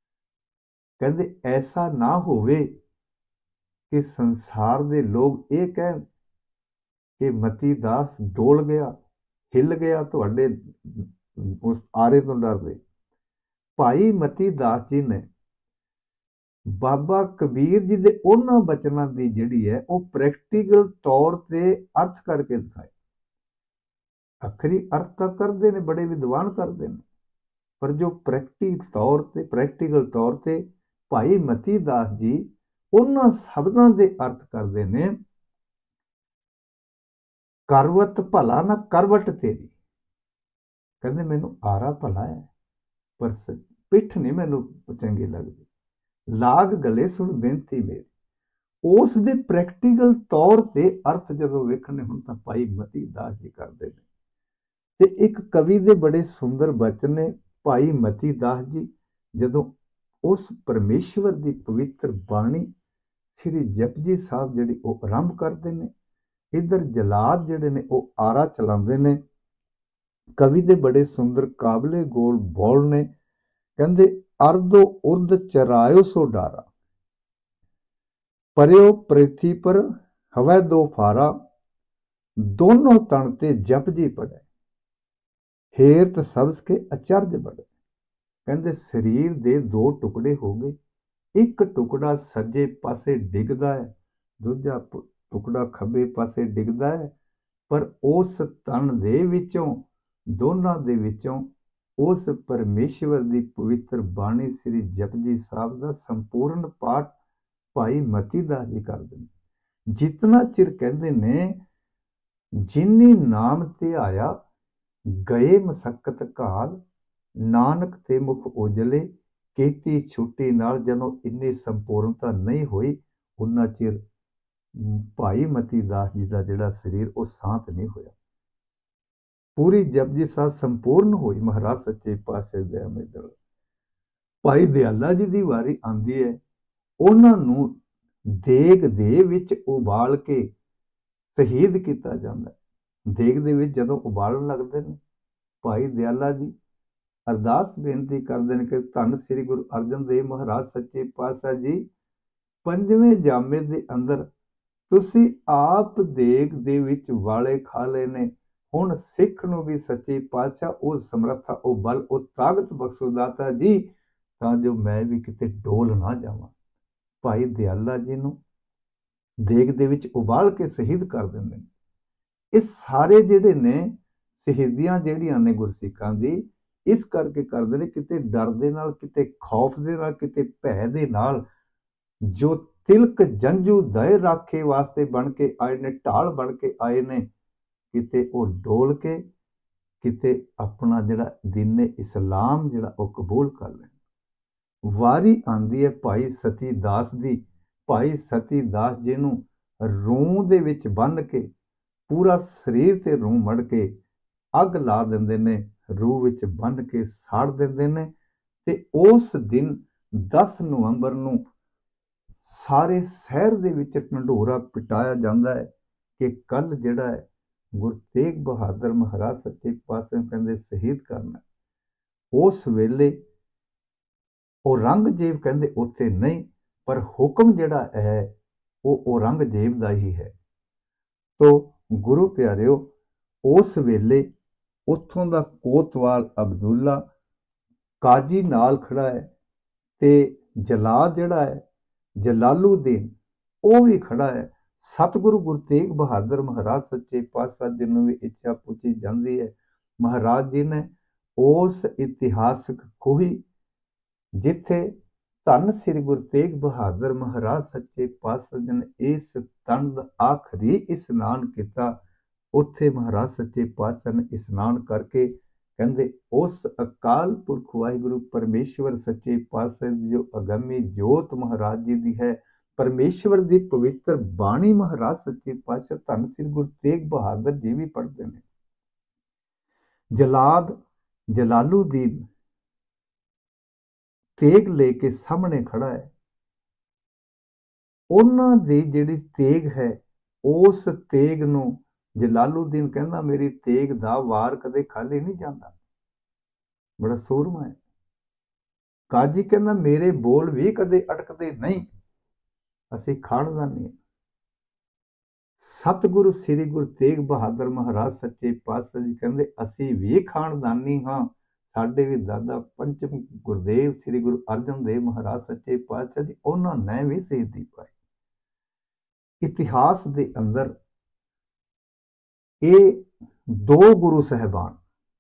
ਕਹਿੰਦੇ ਐਸਾ ਨਾ ਹੋਵੇ ਕਿ ਸੰਸਾਰ ਦੇ ਲੋਕ ਇਹ ਕਹਿਣ ਕਿ ਮਤੀ ਦਾਸ ਡੋਲ ਗਿਆ, ਹਿੱਲ ਗਿਆ ਤੁਹਾਡੇ ਉਸ ਆਰੇ ਤੋਂ ਡਰਦੇ। ਭਾਈ ਮਤੀ ਦਾਸ ਜੀ ਨੇ ਬਾਬਾ ਕਬੀਰ ਜੀ ਦੇ ਉਹਨਾਂ ਬਚਨਾਂ ਦੀ ਜਿਹੜੀ ਹੈ ਉਹ ਪ੍ਰੈਕਟੀਕਲ ਤੌਰ ਤੇ ਅਰਥ ਕਰਕੇ ਦਿਖਾਏ। ਅੱਖਰੀ ਅਰਥ ਤਾਂ ਕਰਦੇ ਨੇ, ਬੜੇ ਵਿਦਵਾਨ ਕਰਦੇ ਨੇ, ਪਰ ਜੋ ਪ੍ਰੈਕਟੀਕਲ ਤੌਰ ਤੇ ਭਾਈ ਮਤੀ ਦਾਸ ਜੀ ਉਹਨਾਂ ਸ਼ਬਦਾਂ ਦੇ ਅਰਥ ਕਰਦੇ ਨੇ। ਕਰਵਤ ਭਲਾ ਨਾ ਕਰਵਟ ਤੇਰੀ, ਕਹਿੰਦੇ ਮੈਨੂੰ ਆਰਾ ਭਲਾ ਹੈ ਪਰ ਪਿੱਠ ਨਹੀਂ ਮੈਨੂੰ ਚੰਗੀ ਲੱਗਦੀ, ਲਾਗ ਗਲੇ ਸੁਣ ਬੇਨਤੀ ਮੇਰੀ। ਉਸ ਦੇ ਪ੍ਰੈਕਟੀਕਲ ਤੌਰ ਤੇ ਅਰਥ ਜਦੋਂ ਵੇਖਣੇ ਹੁਣ ਤਾਂ ਭਾਈ ਮਤੀ ਦਾਸ ਜੀ ਕਰਦੇ ਨੇ। ਤੇ ਇੱਕ ਕਵੀ ਦੇ ਬੜੇ ਸੁੰਦਰ ਬਚਨ ਨੇ। ਭਾਈ ਮਤੀ ਦਾਸ ਜੀ ਜਦੋਂ ਉਸ ਪਰਮੇਸ਼ਵਰ ਦੀ ਪਵਿੱਤਰ ਬਾਣੀ ਸ੍ਰੀ ਜਪਜੀ ਸਾਹਿਬ ਜਿਹੜੀ ਉਹ ਆਰੰਭ ਕਰਦੇ ਨੇ, ਇੱਧਰ ਜਲਾਦ ਜਿਹੜੇ ਨੇ ਉਹ ਆਰਾ ਚਲਾਉਂਦੇ ਨੇ। ਕਵੀ ਦੇ ਬੜੇ ਸੁੰਦਰ ਕਾਬਲੇ ਗੋਲ ਬੋਲ ਨੇ, ਕਹਿੰਦੇ ਅਰਦੋ ਉਰਦ ਚਰਾਇਓ ਸੋ ਡਾਰਾ, ਪਰਿਓ ਪ੍ਰਿਥੀ ਪਰ ਹਵੈ ਦੋ ਫਾਰਾ, ਦੋਨੋਂ ਤਣ ਤੇ ਜਪਜੀ ਪੜੈ, ਹੇਰਤ ਸਬਸ ਕੇ ਅਚਰਜ ਬੜੇ। ਕਹਿੰਦੇ ਸਰੀਰ ਦੇ 2 ਟੁਕੜੇ ਹੋ ਗਏ, ਇੱਕ ਟੁਕੜਾ ਸੱਜੇ ਪਾਸੇ ਡਿੱਗਦਾ ਹੈ, ਦੂਜਾ ਟੁਕੜਾ ਖੱਬੇ ਪਾਸੇ ਡਿੱਗਦਾ ਹੈ, ਪਰ ਉਸ ਤਣ ਦੇ ਵਿੱਚੋਂ, ਦੋਨਾਂ ਦੇ ਵਿੱਚੋਂ ਉਸ ਪਰਮੇਸ਼ਵਰ ਦੀ ਪਵਿੱਤਰ ਬਾਣੀ ਸ੍ਰੀ ਜਪਜੀ ਸਾਹਿਬ ਦਾ ਸੰਪੂਰਨ ਪਾਠ ਭਾਈ ਮਤੀ ਦਾਸ ਜੀ ਕਰਦੇ ਨੇ। ਜਿਤਨਾ ਚਿਰ ਕਹਿੰਦੇ ਨੇ ਜਿਨੀ ਨਾਮ ਤੇ ਆਇਆ ਗਏ ਮਸਕਤ ਘਾਲ, ਨਾਨਕ ਤੇ ਮੁਖ ਉਜਲੇ ਕੀਤੀ ਛੁੱਟੀ ਨਾਲ, ਜਦੋਂ ਇੰਨੀ ਸੰਪੂਰਨਤਾ ਨਹੀਂ ਹੋਈ ਉਹਨਾਂ ਚਿਰ ਭਾਈ ਮਤੀ ਦਾਸ ਜੀ ਦਾ ਜਿਹੜਾ ਸਰੀਰ ਉਹ ਸ਼ਾਂਤ ਨਹੀਂ ਹੋਇਆ। ਪੂਰੀ ਜਪਜੀ ਸਾਹਿਬ ਸੰਪੂਰਨ ਹੋਈ ਮਹਾਰਾਜ ਸੱਚੇ ਪਾਤਸ਼ਾਹ ਦੇ ਅਮਿਤ। ਭਾਈ ਦਿਆਲਾ ਜੀ ਦੀ ਵਾਰੀ ਆਉਂਦੀ ਹੈ, ਉਹਨਾਂ ਨੂੰ ਦੇਗ ਦੇ ਵਿੱਚ ਉਬਾਲ ਕੇ ਸ਼ਹੀਦ ਕੀਤਾ ਜਾਂਦਾ। ਦੇਗ ਦੇ ਵਿੱਚ ਜਦੋਂ ਉਬਾਲਣ ਲੱਗਦੇ ਨੇ, ਭਾਈ ਦਿਆਲਾ ਜੀ ਅਰਦਾਸ ਬੇਨਤੀ ਕਰਦੇ ਨੇ ਕਿ ਧੰਨ ਸ੍ਰੀ ਗੁਰੂ ਅਰਜਨ ਦੇਵ ਮਹਾਰਾਜ ਸੱਚੇ ਪਾਤਸ਼ਾਹ ਜੀ, 5ਵੇਂ ਜਾਮੇ ਦੇ ਅੰਦਰ ਤੁਸੀਂ ਆਪ ਦੇਗ ਦੇ ਵਿੱਚ ਵਾਲੇ ਖਾ ਲਏ ਨੇ। ਹੁਣ ਸਿੱਖ ਨੂੰ ਵੀ ਸੱਚੇ ਪਾਤਸ਼ਾਹ ਉਹ ਸਮਰੱਥਾ, ਉਹ ਬਲ, ਉਹ ਤਾਕਤ ਬਖਸ਼ੋ ਦਾਤਾ ਜੀ, ਤਾਂ ਜੋ ਮੈਂ ਵੀ ਕਿਤੇ ਡੋਲ ਨਾ ਜਾਵਾਂ। ਭਾਈ ਦਿਆਲਾ ਜੀ ਨੂੰ ਦੇਗ ਦੇ ਵਿੱਚ ਉਬਾਲ ਕੇ ਸ਼ਹੀਦ ਕਰ ਦਿੰਦੇ ਨੇ। ਇਹ ਸਾਰੇ ਜਿਹੜੇ ਨੇ ਸ਼ਹੀਦੀਆਂ ਜਿਹੜੀਆਂ ਨੇ ਗੁਰਸਿੱਖਾਂ ਦੀ, ਇਸ ਕਰਕੇ ਕਰਦੇ ਨੇ ਕਿਤੇ ਡਰ ਦੇ ਨਾਲ, ਕਿਤੇ ਖੌਫ ਦੇ ਨਾਲ, ਕਿਤੇ ਭੈ ਦੇ ਨਾਲ। ਜੋ ਤਿਲਕ ਜੰਝੂ ਦਏ ਰਾਖੇ ਵਾਸਤੇ ਬਣ ਕੇ ਆਏ ਨੇ, ਢਾਲ ਬਣ ਕੇ ਆਏ ਨੇ, ਕਿਤੇ ਉਹ ਡੋਲ ਕੇ ਕਿਤੇ ਆਪਣਾ ਜਿਹੜਾ ਦੀਨੇ ਇਸਲਾਮ ਜਿਹੜਾ ਉਹ ਕਬੂਲ ਕਰ ਲੈਣ। ਵਾਰੀ ਆਉਂਦੀ ਹੈ ਭਾਈ ਸਤੀ ਦਾਸ ਦੀ। ਭਾਈ ਸਤੀ ਦਾਸ ਜੀ ਨੂੰ ਰੂੰ ਦੇ ਵਿੱਚ ਬੰਨ੍ਹ ਕੇ, ਪੂਰਾ ਸਰੀਰ ਤੇ ਰੂੰ ਮੜ ਕੇ ਅੱਗ ਲਾ ਦਿੰਦੇ ਨੇ, ਰੂਹ ਵਿੱਚ ਬੰਨ੍ਹ ਕੇ ਸਾੜ ਦਿੰਦੇ ਨੇ। ਤੇ ਉਸ ਦਿਨ 10 ਨਵੰਬਰ ਨੂੰ ਸਾਰੇ ਸ਼ਹਿਰ ਦੇ ਵਿੱਚ ਢੰਡੋਰਾ ਪਿਟਾਇਆ ਜਾਂਦਾ ਹੈ ਕਿ ਕੱਲ ਜਿਹੜਾ ਹੈ ਗੁਰੂ ਤੇਗ ਬਹਾਦਰ ਮਹਾਰਾਜ ਸੱਚੇ ਪਾਤਸ਼ਾਹ ਕਹਿੰਦੇ ਸ਼ਹੀਦ ਕਰਨਾ। ਉਸ ਵੇਲੇ ਔਰੰਗਜ਼ੇਬ ਕਹਿੰਦੇ ਉੱਥੇ ਨਹੀਂ, ਪਰ ਹੁਕਮ ਜਿਹੜਾ ਹੈ ਉਹ ਔਰੰਗਜ਼ੇਬ ਦਾ ਹੀ ਹੈ। ਤੋ ਗੁਰੂ ਪਿਆਰਿਓ, ਉਸ ਵੇਲੇ ਉੱਥੋਂ ਦਾ ਕੋਤਵਾਲ ਅਬਦੁੱਲਾ ਕਾਜੀ ਨਾਲ ਖੜਾ ਹੈ, ਤੇ ਜਲਾਦ ਜਿਹੜਾ ਹੈ ਜਲਾਲੂਦੀਨ ਉਹ ਵੀ ਖੜਾ ਹੈ। ਸਤਿਗੁਰੂ ਗੁਰੂ ਤੇਗ ਬਹਾਦਰ ਮਹਾਰਾਜ ਸੱਚੇ ਪਾਤਸ਼ਾਹ ਜੀ ਨੂੰ ਵੀ ਇੱਛਾ ਪੁੱਛੀ ਜਾਂਦੀ ਹੈ। ਮਹਾਰਾਜ ਜੀ ਨੇ ਉਸ ਇਤਿਹਾਸਕ ਖੂਹੀ ਜਿੱਥੇ ਧੰਨ ਸ੍ਰੀ ਗੁਰੂ ਤੇਗ ਬਹਾਦਰ ਮਹਾਰਾਜ ਸੱਚੇ ਪਾਤਸ਼ਾਹ ਜੀ ਨੇ ਇਸ ਤਨ ਦਾ ਆਖਰੀ ਇਸ਼ਨਾਨ ਕੀਤਾ, ਉੱਥੇ ਮਹਾਰਾਜ ਸੱਚੇ ਪਾਤਸ਼ਾਹ ਨੇ ਇਸ਼ਨਾਨ ਕਰਕੇ ਕਹਿੰਦੇ ਉਸ ਅਕਾਲ ਪੁਰਖ ਵਾਹਿਗੁਰੂ ਪਰਮੇਸ਼ਵਰ ਸੱਚੇ ਪਾਤਸ਼ਾਹ ਦੀ ਜੋ ਅਗੰਮੀ ਜੋਤ ਮਹਾਰਾਜ ਜੀ ਦੀ ਹੈ, ਪਰਮੇਸ਼ਵਰ ਦੀ ਪਵਿੱਤਰ ਬਾਣੀ ਮਹਾਰਾਜ ਸੱਚੇ ਪਾਤਸ਼ਾਹ ਧੰਨ ਸ੍ਰੀ ਗੁਰੂ ਤੇਗ ਬਹਾਦਰ ਜੀ ਵੀ ਪੜ੍ਹਦੇ ਨੇ। ਜਲਾਦ ਜਲਾਲੂਦੀਨ ਤੇਗ ਲੈ ਕੇ ਸਾਹਮਣੇ ਖੜਾ ਹੈ। ਉਹਨਾਂ ਦੀ ਜਿਹੜੀ ਤੇਗ ਹੈ, ਉਸ ਤੇਗ ਨੂੰ ਜਲਾਲੂਦੀਨ ਕਹਿੰਦਾ ਮੇਰੀ ਤੇਗ ਦਾ ਵਾਰ ਕਦੇ ਖਾਲੀ ਨਹੀਂ ਜਾਂਦਾ, ਬੜਾ ਸੂਰਮਾ ਹੈ। ਕਾਜੀ ਕਹਿੰਦਾ ਮੇਰੇ ਬੋਲ ਵੀ ਕਦੇ ਅਟਕਦੇ ਨਹੀਂ, ਅਸੀਂ ਖਾਨਦਾਨੀ ਹਾਂ। ਸਤਿਗੁਰੂ ਸ੍ਰੀ ਗੁਰੂ ਤੇਗ ਬਹਾਦਰ ਮਹਾਰਾਜ ਸੱਚੇ ਪਾਤਸ਼ਾਹ ਜੀ ਕਹਿੰਦੇ ਅਸੀਂ ਵੀ ਖਾਨਦਾਨੀ ਹਾਂ। ਸਾਡੇ ਵੀ ਦਾਦਾ ਪੰਚਮ ਗੁਰਦੇਵ ਸ੍ਰੀ ਗੁਰੂ ਅਰਜਨ ਦੇਵ ਮਹਾਰਾਜ ਸੱਚੇ ਪਾਤਸ਼ਾਹ ਜੀ, ਉਹਨਾਂ ਨੇ ਵੀ ਸ਼ਹੀਦੀ ਪਾਈ। ਇਤਿਹਾਸ ਦੇ ਅੰਦਰ ਇਹ ਦੋ ਗੁਰੂ ਸਾਹਿਬਾਨ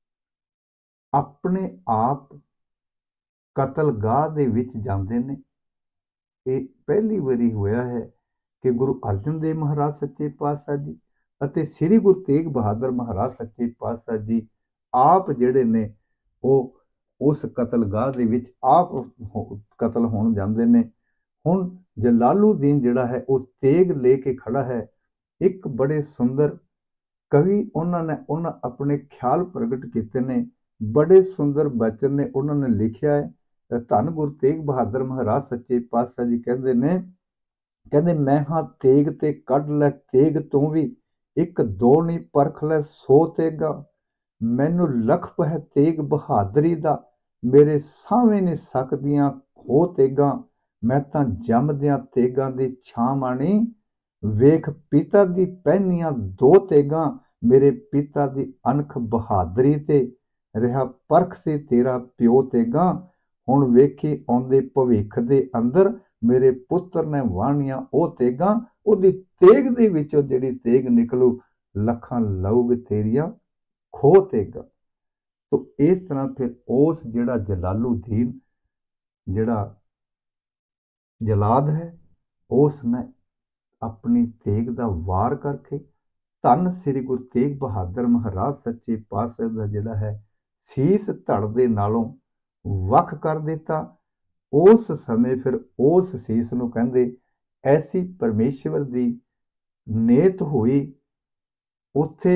ਆਪਣੇ ਆਪ ਕਤਲਗਾਹ ਦੇ ਵਿੱਚ ਜਾਂਦੇ ਨੇ। ਇਹ ਪਹਿਲੀ ਵਾਰੀ ਹੋਇਆ ਹੈ ਕਿ ਗੁਰੂ ਅਰਜਨ ਦੇਵ ਮਹਾਰਾਜ ਸੱਚੇ ਪਾਤਸ਼ਾਹ ਜੀ ਅਤੇ ਸ੍ਰੀ ਗੁਰੂ ਤੇਗ ਬਹਾਦਰ ਮਹਾਰਾਜ ਸੱਚੇ ਪਾਤਸ਼ਾਹ ਜੀ ਆਪ ਜਿਹੜੇ ਨੇ ਉਹ ਉਸ ਕਤਲਗਾਹ ਦੇ ਵਿੱਚ ਆਪ ਕਤਲ ਹੋਣ ਜਾਂਦੇ ਨੇ। ਹੁਣ ਜਲਾਲੂਦੀਨ ਜਿਹੜਾ ਹੈ ਉਹ ਤੇਗ ਲੈ ਕੇ ਖੜਾ ਹੈ। ਇੱਕ ਬੜੇ ਸੁੰਦਰ ਕਵੀ ਉਹਨਾਂ ਆਪਣੇ ਖਿਆਲ ਪ੍ਰਗਟ ਕੀਤੇ ਨੇ, ਬੜੇ ਸੁੰਦਰ ਬਚਨ ਨੇ ਉਹਨਾਂ ਨੇ ਲਿਖਿਆ ਹੈ। ਧੰਨ ਗੁਰੂ ਤੇਗ ਬਹਾਦਰ ਮਹਾਰਾਜ ਸੱਚੇ ਪਾਤਸ਼ਾਹ ਜੀ ਕਹਿੰਦੇ ਨੇ, ਕਹਿੰਦੇ ਮੈਂ ਹਾਂ ਤੇਗ ਤੇ ਕੱਢ ਲੈ ਤੇਗ ਤੂੰ ਵੀ, ਇੱਕ ਦੋ ਨਹੀਂ ਪਰਖ ਲੈ 100 ਤੇਗਾ। ਮੈਨੂੰ ਲਖਪ ਹੈ ਤੇਗ ਬਹਾਦਰੀ ਦਾ, ਮੇਰੇ ਸਾਹਵੇਂ ਨਹੀਂ ਸਕਦੀਆਂ ਹੋ ਤੇਗਾਂ। ਮੈਂ ਤਾਂ ਜੰਮਦਿਆਂ ਤੇਗਾਂ ਦੀ ਛਾਂ ਮਾਣੀ, ਵੇਖ ਪਿਤਾ ਦੀ ਪਹਿਨੀਆਂ 2 ਤੇਗਾਂ। ਮੇਰੇ ਪਿਤਾ ਦੀ ਅਣਖ ਬਹਾਦਰੀ ਤੇ, ਰਿਹਾ ਪਰਖ ਸੇ ਤੇਰਾ ਪਿਓ ਤੇਗਾਂ। ਹੁਣ ਵੇਖੀ ਆਉਂਦੇ ਭਵਿੱਖ ਦੇ ਅੰਦਰ, ਮੇਰੇ ਪੁੱਤਰ ਨੇ ਵਾਹਣੀਆਂ ਉਹ ਤੇਗਾਂ। ਉਹਦੀ ਤੇਗ ਦੇ ਵਿੱਚੋਂ ਜਿਹੜੀ ਤੇਗ ਨਿਕਲੂ, ਲੱਖਾਂ ਲਊਗ ਤੇਰੀਆਂ ਖੋ ਤੇਗਾਂ। ਤੋ ਇਸ ਤਰ੍ਹਾਂ ਫਿਰ ਉਸ ਜਿਹੜਾ ਜਲਾਲੂਦੀਨ ਜਿਹੜਾ ਜਲਾਦ ਹੈ, ਉਸ ਨੇ ਆਪਣੀ ਤੇਗ ਦਾ ਵਾਰ ਕਰਕੇ ਧੰਨ ਸ੍ਰੀ ਗੁਰੂ ਤੇਗ ਬਹਾਦਰ ਮਹਾਰਾਜ ਸੱਚੇ ਪਾਤਸ਼ਾਹ ਦਾ ਜਿਹੜਾ ਹੈ ਸੀਸ ਧੜ ਦੇ ਨਾਲੋਂ ਵੱਖ ਕਰ ਦਿੱਤਾ। ਉਸ ਸਮੇਂ ਫਿਰ ਉਸ ਸੀਸ ਨੂੰ ਕਹਿੰਦੇ ਐਸੀ ਪਰਮੇਸ਼ਵਰ ਦੀ ਨੇਤ ਹੋਈ, ਉੱਥੇ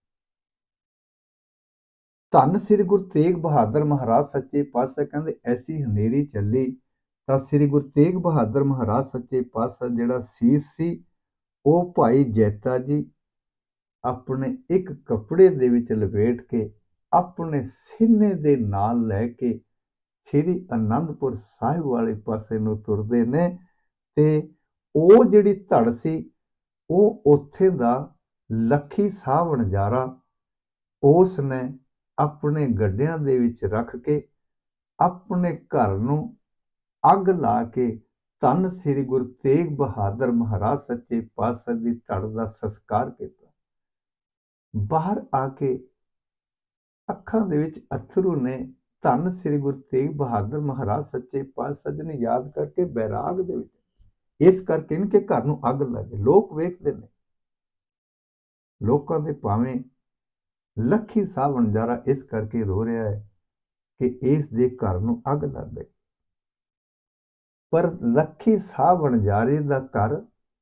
ਧੰਨ ਸ੍ਰੀ ਗੁਰੂ ਤੇਗ ਬਹਾਦਰ ਮਹਾਰਾਜ ਸੱਚੇ ਪਾਤਸ਼ਾਹ ਕਹਿੰਦੇ ਐਸੀ ਹਨੇਰੀ ਚੱਲੀ ਤਾਂ ਸ੍ਰੀ ਗੁਰੂ ਤੇਗ ਬਹਾਦਰ ਮਹਾਰਾਜ ਸੱਚੇ ਪਾਤਸ਼ਾਹ ਜਿਹੜਾ ਸੀਸ ਸੀ ਉਹ ਭਾਈ ਜੈਤਾ ਜੀ ਆਪਣੇ ਇੱਕ ਕੱਪੜੇ ਦੇ ਵਿੱਚ ਲਪੇਟ ਕੇ ਆਪਣੇ ਸੀਨੇ ਦੇ ਨਾਲ ਲੈ ਕੇ ਸ੍ਰੀ ਅਨੰਦਪੁਰ ਸਾਹਿਬ ਵਾਲੇ ਪਾਸੇ ਨੂੰ ਤੁਰਦੇ ਨੇ। ਤੇ ਉਹ ਜਿਹੜੀ ਧੜ ਸੀ ਉਹ ਉੱਥੇ ਦਾ ਲੱਖੀ ਸਾਹ ਵਣਜਾਰਾ ਉਸ ਨੇ ਆਪਣੇ ਗੱਡਿਆਂ ਦੇ ਵਿੱਚ ਰੱਖ ਕੇ ਆਪਣੇ ਘਰ ਨੂੰ ਅੱਗ ਲਾ ਕੇ ਧੰਨ ਸ੍ਰੀ ਗੁਰੂ ਤੇਗ ਬਹਾਦਰ ਮਹਾਰਾਜ ਸੱਚੇ ਪਾਤਸ਼ਾਹ ਦੀ ਧੜ ਦਾ ਸੰਸਕਾਰ ਕੀਤਾ। ਬਾਹਰ ਆ ਕੇ ਅੱਖਾਂ ਦੇ ਵਿੱਚ ਅਥਰੂ ਨੇ ਧੰਨ ਸ੍ਰੀ ਗੁਰੂ ਤੇਗ ਬਹਾਦਰ ਮਹਾਰਾਜ ਸੱਚੇ ਪਾਤਸ਼ਾਹ ਜੀ ਨੂੰ ਯਾਦ ਕਰਕੇ ਬੈਰਾਗ ਦੇ ਵਿੱਚ ਇਸ ਕਰਕੇ ਇਨਕੇ ਘਰ ਨੂੰ ਅੱਗ ਲੱਗੇ। ਲੋਕ ਵੇਖਦੇ ਨੇ, ਲੋਕਾਂ ਦੇ ਭਾਵੇਂ ਲੱਖੀ ਸਾਹ ਵਣਜਾਰਾ ਇਸ ਕਰਕੇ ਰੋ ਰਿਹਾ ਹੈ ਕਿ ਇਸ ਦੇ ਘਰ ਨੂੰ ਅੱਗ ਲੱਗ ਗਈ। ਪਰ ਲੱਖੀ ਸਾਹ ਵਣਜਾਰੇ ਦਾ ਘਰ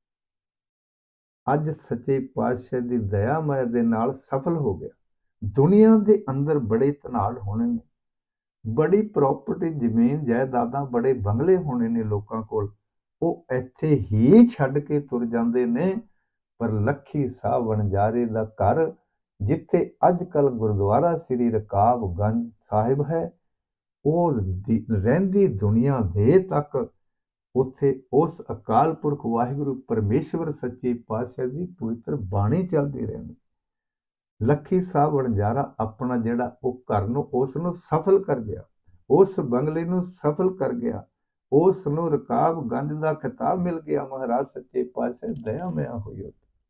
ਅੱਜ ਸੱਚੇ ਪਾਤਸ਼ਾਹ ਦੀ ਦਇਆ ਮਾਇਆ ਦੇ ਨਾਲ ਸਫਲ ਹੋ ਗਿਆ। ਦੁਨੀਆ ਦੇ ਅੰਦਰ ਬੜੇ ਧਨਾੜ ਹੋਣੇ ਨੇ, ਬੜੀ ਪ੍ਰਾਪਰਟੀ ਜ਼ਮੀਨ ਜਾਇਦਾਦਾਂ ਬੜੇ ਬੰਗਲੇ ਹੋਣੇ ਨੇ ਲੋਕਾਂ ਕੋਲ, ਉਹ ਇੱਥੇ ਹੀ ਛੱਡ ਕੇ ਤੁਰ ਜਾਂਦੇ ਨੇ। ਪਰ ਲੱਖੀ ਸਾਹ ਵਣਜਾਰੇ ਦਾ ਘਰ ਜਿੱਥੇ ਅੱਜ ਕੱਲ੍ਹ ਗੁਰਦੁਆਰਾ ਸ੍ਰੀ ਰਕਾਬਗੰਜ ਸਾਹਿਬ ਹੈ, ਉਹ ਰਹਿੰਦੀ ਦੁਨੀਆ ਦੇ ਤੱਕ ਉੱਥੇ ਉਸ ਅਕਾਲ ਪੁਰਖ ਵਾਹਿਗੁਰੂ ਪਰਮੇਸ਼ਵਰ ਸੱਚੇ ਪਾਤਸ਼ਾਹ ਦੀ ਪਵਿੱਤਰ ਬਾਣੀ ਚੱਲਦੀ ਰਹਿੰਦੀ। ਲੱਖੀ ਸਾਹ ਵਣਜਾਰਾ ਆਪਣਾ ਜਿਹੜਾ ਉਹ ਘਰ ਨੂੰ ਉਸ ਨੂੰ ਸਫਲ ਕਰ ਗਿਆ, ਉਸ ਬੰਗਲੇ ਨੂੰ ਸਫਲ ਕਰ ਗਿਆ, ਉਸ ਨੂੰ ਰਕਾਬਗੰਜ ਦਾ ਖਿਤਾਬ ਮਿਲ ਗਿਆ। ਮਹਾਰਾਜ ਸੱਚੇ ਪਾਤਸ਼ਾਹ ਦਇਆ ਮਿਆ ਹੋਈ।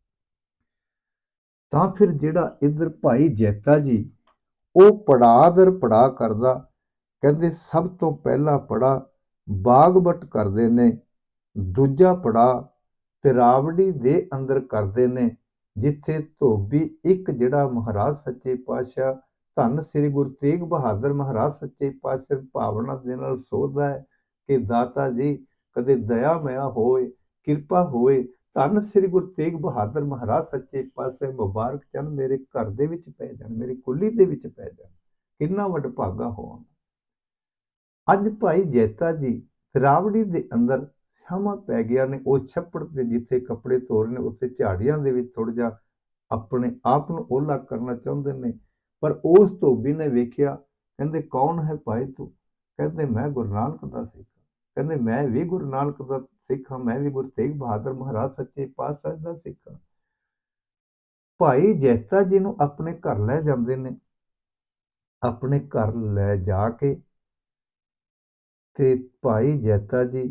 ਤਾਂ ਫਿਰ ਜਿਹੜਾ ਇੱਧਰ ਭਾਈ ਜੈਤਾ ਜੀ ਉਹ ਪੜਾਅ ਦਰ ਪੜਾਅ ਕਰਦਾ, ਕਹਿੰਦੇ ਸਭ ਤੋਂ ਪਹਿਲਾ ਪੜਾਅ ਬਾਗਬਟ ਕਰਦੇ ਨੇ, ਦੂਜਾ ਪੜਾਅ ਤਿਰਾਵੜੀ ਦੇ ਅੰਦਰ ਕਰਦੇ ਨੇ, ਜਿੱਥੇ ਧੋਬੀ ਇੱਕ ਜਿਹੜਾ ਮਹਾਰਾਜ ਸੱਚੇ ਪਾਤਸ਼ਾਹ ਧੰਨ ਸ੍ਰੀ ਗੁਰੂ ਤੇਗ ਬਹਾਦਰ ਮਹਾਰਾਜ ਸੱਚੇ ਪਾਤਸ਼ਾਹ ਭਾਵਨਾ ਦੇ ਨਾਲ ਸੋਚਦਾ ਹੈ ਕਿ ਦਾਤਾ ਜੀ ਕਦੇ ਦਇਆ ਮਿਆ ਹੋਏ, ਕਿਰਪਾ ਹੋਏ, ਧੰਨ ਸ੍ਰੀ ਗੁਰੂ ਤੇਗ ਬਹਾਦਰ ਮਹਾਰਾਜ ਸੱਚੇ ਪਾਤਸ਼ਾਹ ਮੁਬਾਰਕ ਚੰਨ ਮੇਰੇ ਘਰ ਦੇ ਵਿੱਚ ਪੈ ਜਾਣ, ਮੇਰੀ ਕੁੱਲੀ ਦੇ ਵਿੱਚ ਪੈ ਜਾਣ, ਕਿੰਨਾ ਵਡਭਾਗਾ ਹੋਵਾਂ। ਅੱਜ ਭਾਈ ਜੈਤਾ ਜੀ ਤਿਰਾਵੜੀ ਦੇ ਅੰਦਰ ਛਾਵਾਂ ਪੈ ਗਿਆ ਨੇ, ਉਹ ਛੱਪੜ ਤੇ ਜਿੱਥੇ ਕੱਪੜੇ ਧੋ ਰਹੇ ਨੇ ਉੱਥੇ ਝਾੜੀਆਂ ਦੇ ਵਿੱਚ ਥੋੜ੍ਹਾ ਜਿਹਾ ਆਪਣੇ ਆਪ ਨੂੰ ਓਹਲਾ ਕਰਨਾ ਚਾਹੁੰਦੇ ਨੇ। ਪਰ ਉਸ ਧੋਬੀ ਨੇ ਵੇਖਿਆ, ਕਹਿੰਦੇ ਕੌਣ ਹੈ ਭਾਈ ਤੂੰ? ਕਹਿੰਦੇ ਮੈਂ ਗੁਰੂ ਨਾਨਕ ਦਾ ਸਿੱਖ। ਕਹਿੰਦੇ ਮੈਂ ਵੀ ਗੁਰੂ ਨਾਨਕ ਦਾ ਸਿੱਖ ਹਾਂ, ਮੈਂ ਵੀ ਗੁਰੂ ਤੇਗ ਬਹਾਦਰ ਮਹਾਰਾਜ ਸੱਚੇ ਪਾਤਸ਼ਾਹ ਦਾ ਸਿੱਖ ਹਾਂ। ਭਾਈ ਜੈਤਾ ਜੀ ਨੂੰ ਆਪਣੇ ਘਰ ਲੈ ਜਾਂਦੇ ਨੇ। ਆਪਣੇ ਘਰ ਲੈ ਜਾ ਕੇ ਤੇ ਭਾਈ ਜੈਤਾ ਜੀ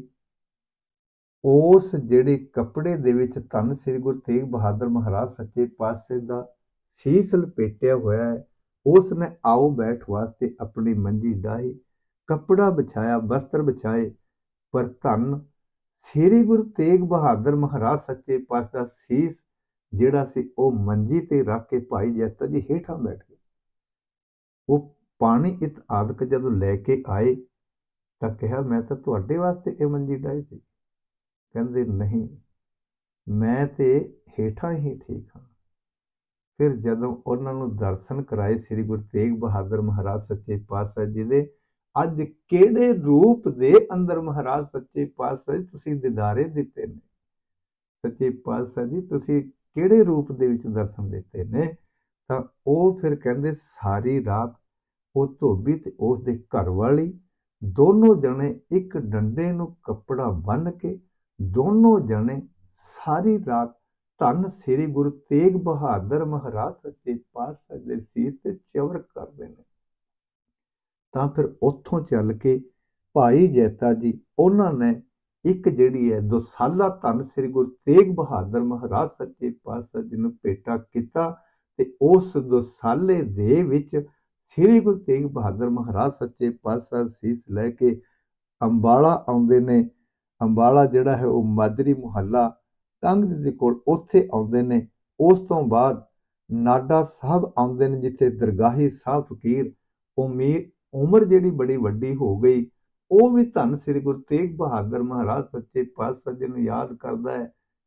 ਉਸ ਜਿਹੜੇ ਕੱਪੜੇ ਦੇ ਵਿੱਚ ਧੰਨ ਸ੍ਰੀ ਗੁਰੂ ਤੇਗ ਬਹਾਦਰ ਮਹਾਰਾਜ ਸੱਚੇ ਪਾਤਸ਼ਾਹ ਦਾ ਸੀਸ ਲਪੇਟਿਆ ਹੋਇਆ ਹੈ, ਉਸ ਨੇ ਆਓ ਬੈਠ ਵਾਸਤੇ ਆਪਣੀ ਮੰਜੀ ਡਾਹੀ, ਕੱਪੜਾ ਵਿਛਾਇਆ, ਬਸਤਰ ਵਿਛਾਏ। ਪਰ ਧੰਨ ਸ੍ਰੀ ਗੁਰੂ ਤੇਗ ਬਹਾਦਰ ਮਹਾਰਾਜ ਸੱਚੇ ਪਾਤਸ਼ਾਹ ਦਾ ਸੀਸ ਜਿਹੜਾ ਸੀ ਉਹ ਮੰਜੀ ਤੇ ਰੱਖ ਕੇ ਭਾਈ ਜੈਤਾ ਜੀ ਹੇਠਾਂ ਬੈਠ ਗਏ। ਉਹ ਪਾਣੀ ਇਤ ਆਦਿਕ ਜਦੋਂ ਲੈ ਕੇ ਆਏ ਤਾਂ ਕਿਹਾ ਮੈਂ ਤਾਂ ਤੁਹਾਡੇ ਵਾਸਤੇ ਇਹ ਮੰਜੀ ਡਾਹੀ ਸੀ। ਕਹਿੰਦੇ ਨਹੀਂ, ਮੈਂ ਤੇ ਹੇਠਾਂ ਹੀ ਠੀਕ ਹਾਂ। ਫਿਰ ਜਦੋਂ ਉਹਨਾਂ ਨੂੰ ਦਰਸ਼ਨ ਕਰਾਏ ਸ੍ਰੀ ਗੁਰੂ ਤੇਗ ਬਹਾਦਰ ਮਹਾਰਾਜ ਸੱਚੇ ਪਾਤਸ਼ਾਹ ਜੀ ਦੇ, ਅੱਜ ਕਿਹੜੇ ਰੂਪ ਦੇ ਅੰਦਰ ਮਹਾਰਾਜ ਸੱਚੇ ਪਾਤਸ਼ਾਹ ਜੀ ਤੁਸੀਂ ਦਿਦਾਰੇ ਦਿੱਤੇ ਨੇ, ਸੱਚੇ ਪਾਤਸ਼ਾਹ ਜੀ ਤੁਸੀਂ ਕਿਹੜੇ ਰੂਪ ਦੇ ਵਿੱਚ ਦਰਸ਼ਨ ਦਿੱਤੇ ਨੇ। ਤਾਂ ਉਹ ਫਿਰ ਕਹਿੰਦੇ ਸਾਰੀ ਰਾਤ ਉਹ ਧੋਬੀ ਤੇ ਉਸ ਦੇ ਘਰ ਵਾਲੀ ਦੋਨੋਂ ਜਣੇ ਇੱਕ ਡੰਡੇ ਨੂੰ ਕੱਪੜਾ ਬੰਨ੍ਹ ਕੇ ਦੋਨੋਂ ਜਣੇ ਸਾਰੀ ਰਾਤ ਧੰਨ ਸ੍ਰੀ ਗੁਰੂ ਤੇਗ ਬਹਾਦਰ ਮਹਾਰਾਜ ਸੱਚੇ ਪਾਤਸ਼ਾਹ ਦੇ ਸੀਸ ਤੇ ਚਵਰ ਕਰਦੇ ਨੇ। ਤਾਂ ਫਿਰ ਉੱਥੋਂ ਚੱਲ ਕੇ ਭਾਈ ਜੈਤਾ ਜੀ ਉਹਨਾਂ ਨੇ ਇੱਕ ਜਿਹੜੀ ਹੈ ਦੁਸਾਲਾ ਧੰਨ ਸ੍ਰੀ ਗੁਰੂ ਤੇਗ ਬਹਾਦਰ ਮਹਾਰਾਜ ਸੱਚੇ ਪਾਤਸ਼ਾਹ ਜੀ ਨੂੰ ਭੇਟਾ ਕੀਤਾ ਤੇ ਉਸ ਦੁਸਾਲੇ ਦੇ ਵਿੱਚ ਸ੍ਰੀ ਗੁਰੂ ਤੇਗ ਬਹਾਦਰ ਮਹਾਰਾਜ ਸੱਚੇ ਪਾਤਸ਼ਾਹ ਸੀਸ ਲੈ ਕੇ ਅੰਬਾਲਾ ਆਉਂਦੇ ਨੇ। ਅੰਬਾਲਾ ਜਿਹੜਾ ਹੈ ਉਹ ਮਾਦਰੀ ਮੁਹੱਲਾ ਟੰਗ ਦੇ ਕੋਲ ਉੱਥੇ ਆਉਂਦੇ ਨੇ। ਉਸ ਤੋਂ ਬਾਅਦ ਨਾਡਾ ਸਾਹਿਬ ਆਉਂਦੇ ਨੇ, ਜਿੱਥੇ ਦਰਗਾਹੀ ਸਾਹਿਬ ਫਕੀਰ ਉਮਰ ਜਿਹੜੀ ਬੜੀ ਵੱਡੀ ਹੋ ਗਈ, ਉਹ ਵੀ ਧੰਨ ਸ੍ਰੀ ਗੁਰੂ ਤੇਗ ਬਹਾਦਰ ਮਹਾਰਾਜ ਸੱਚੇ ਪਾਤਸ਼ਾਹ ਜੀ ਨੂੰ ਯਾਦ ਕਰਦਾ ਹੈ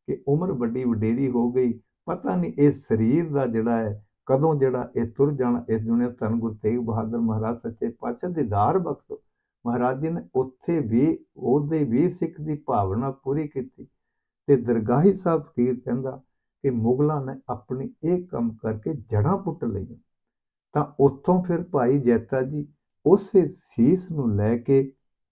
कि उम्र वड्डी वडेरी हो गई, पता नहीं इस शरीर का जिहड़ा है कदों जिहड़ा इह तुर जाना इस दुनिया। धन गुरु तेग बहादुर महाराज सच्चे पातशाह दीदार बख्शो। महाराज जी ने उत्थे भी ਉਹਦੇ ਵੀ सिख की भावना पूरी की। ਤੇ ਦਰਗਾਹੀ ਸਾਹਿਬ ਫਕੀਰ ਕਹਿੰਦਾ ਕਿ ਮੁਗਲਾਂ ਨੇ ਆਪਣੀ ਇਹ ਕੰਮ ਕਰਕੇ ਜੜ੍ਹਾਂ ਪੁੱਟ ਲਈਆਂ। ਤਾਂ ਉੱਥੋਂ ਫਿਰ ਭਾਈ ਜੈਤਾ ਜੀ ਉਸੇ ਸੀਸ ਨੂੰ ਲੈ ਕੇ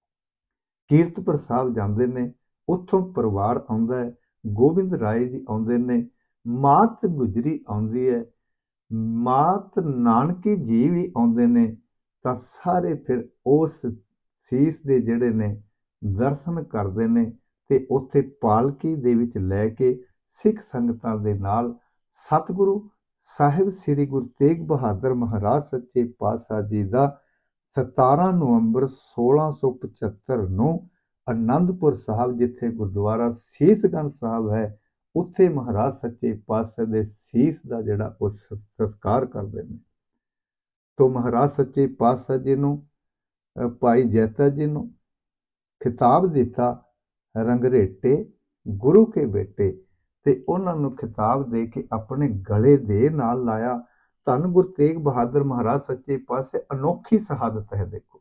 ਕੀਰਤਪੁਰ ਸਾਹਿਬ ਜਾਂਦੇ ਨੇ। ਉੱਥੋਂ ਪਰਿਵਾਰ ਆਉਂਦਾ ਹੈ, ਗੋਬਿੰਦ ਰਾਏ ਜੀ ਆਉਂਦੇ ਨੇ, ਮਾਤ ਗੁਜਰੀ ਆਉਂਦੀ ਹੈ, ਮਾਤ ਨਾਨਕੀ ਜੀ ਵੀ ਆਉਂਦੇ ਨੇ। ਤਾਂ ਸਾਰੇ ਫਿਰ ਉਸ ਸੀਸ ਦੇ ਜਿਹੜੇ ਨੇ ਦਰਸ਼ਨ ਕਰਦੇ ਨੇ ਤੇ ਉੱਥੇ ਪਾਲਕੀ ਦੇ ਵਿੱਚ ਲੈ ਕੇ ਸਿੱਖ ਸੰਗਤਾਂ ਦੇ ਨਾਲ ਸਤਿਗੁਰੂ ਸਾਹਿਬ ਸ੍ਰੀ ਗੁਰੂ ਤੇਗ ਬਹਾਦਰ ਮਹਾਰਾਜ ਸੱਚੇ ਪਾਤਸ਼ਾਹ ਜੀ ਦਾ 17 ਨਵੰਬਰ 1675 ਨੂੰ ਆਨੰਦਪੁਰ ਸਾਹਿਬ, ਜਿੱਥੇ ਗੁਰਦੁਆਰਾ ਸੀਸਗੰਜ ਸਾਹਿਬ ਹੈ, ਉੱਥੇ ਮਹਾਰਾਜ ਸੱਚੇ ਪਾਤਸ਼ਾਹ ਦੇ ਸੀਸ ਦਾ ਜਿਹੜਾ ਉਹ ਸੰਸਕਾਰ ਕਰਦੇ ਨੇ। ਤੋਂ ਮਹਾਰਾਜ ਸੱਚੇ ਪਾਤਸ਼ਾਹ ਜੀ ਨੂੰ ਭਾਈ ਜੈਤਾ ਜੀ ਨੂੰ ਖਿਤਾਬ ਦਿੱਤਾ ਰੰਗਰੇਟੇ ਗੁਰੂ ਕੇ ਬੇਟੇ, ਤੇ ਉਹਨਾਂ ਨੂੰ ਖਿਤਾਬ ਦੇ ਕੇ ਆਪਣੇ ਗਲੇ ਦੇ ਨਾਲ ਲਾਇਆ। ਧੰਨ ਗੁਰੂ ਤੇਗ ਬਹਾਦਰ ਮਹਾਰਾਜ ਸੱਚੇ ਪਾਤਸ਼ਾਹ ਅਨੋਖੀ ਸ਼ਹਾਦਤ ਹੈ। ਦੇਖੋ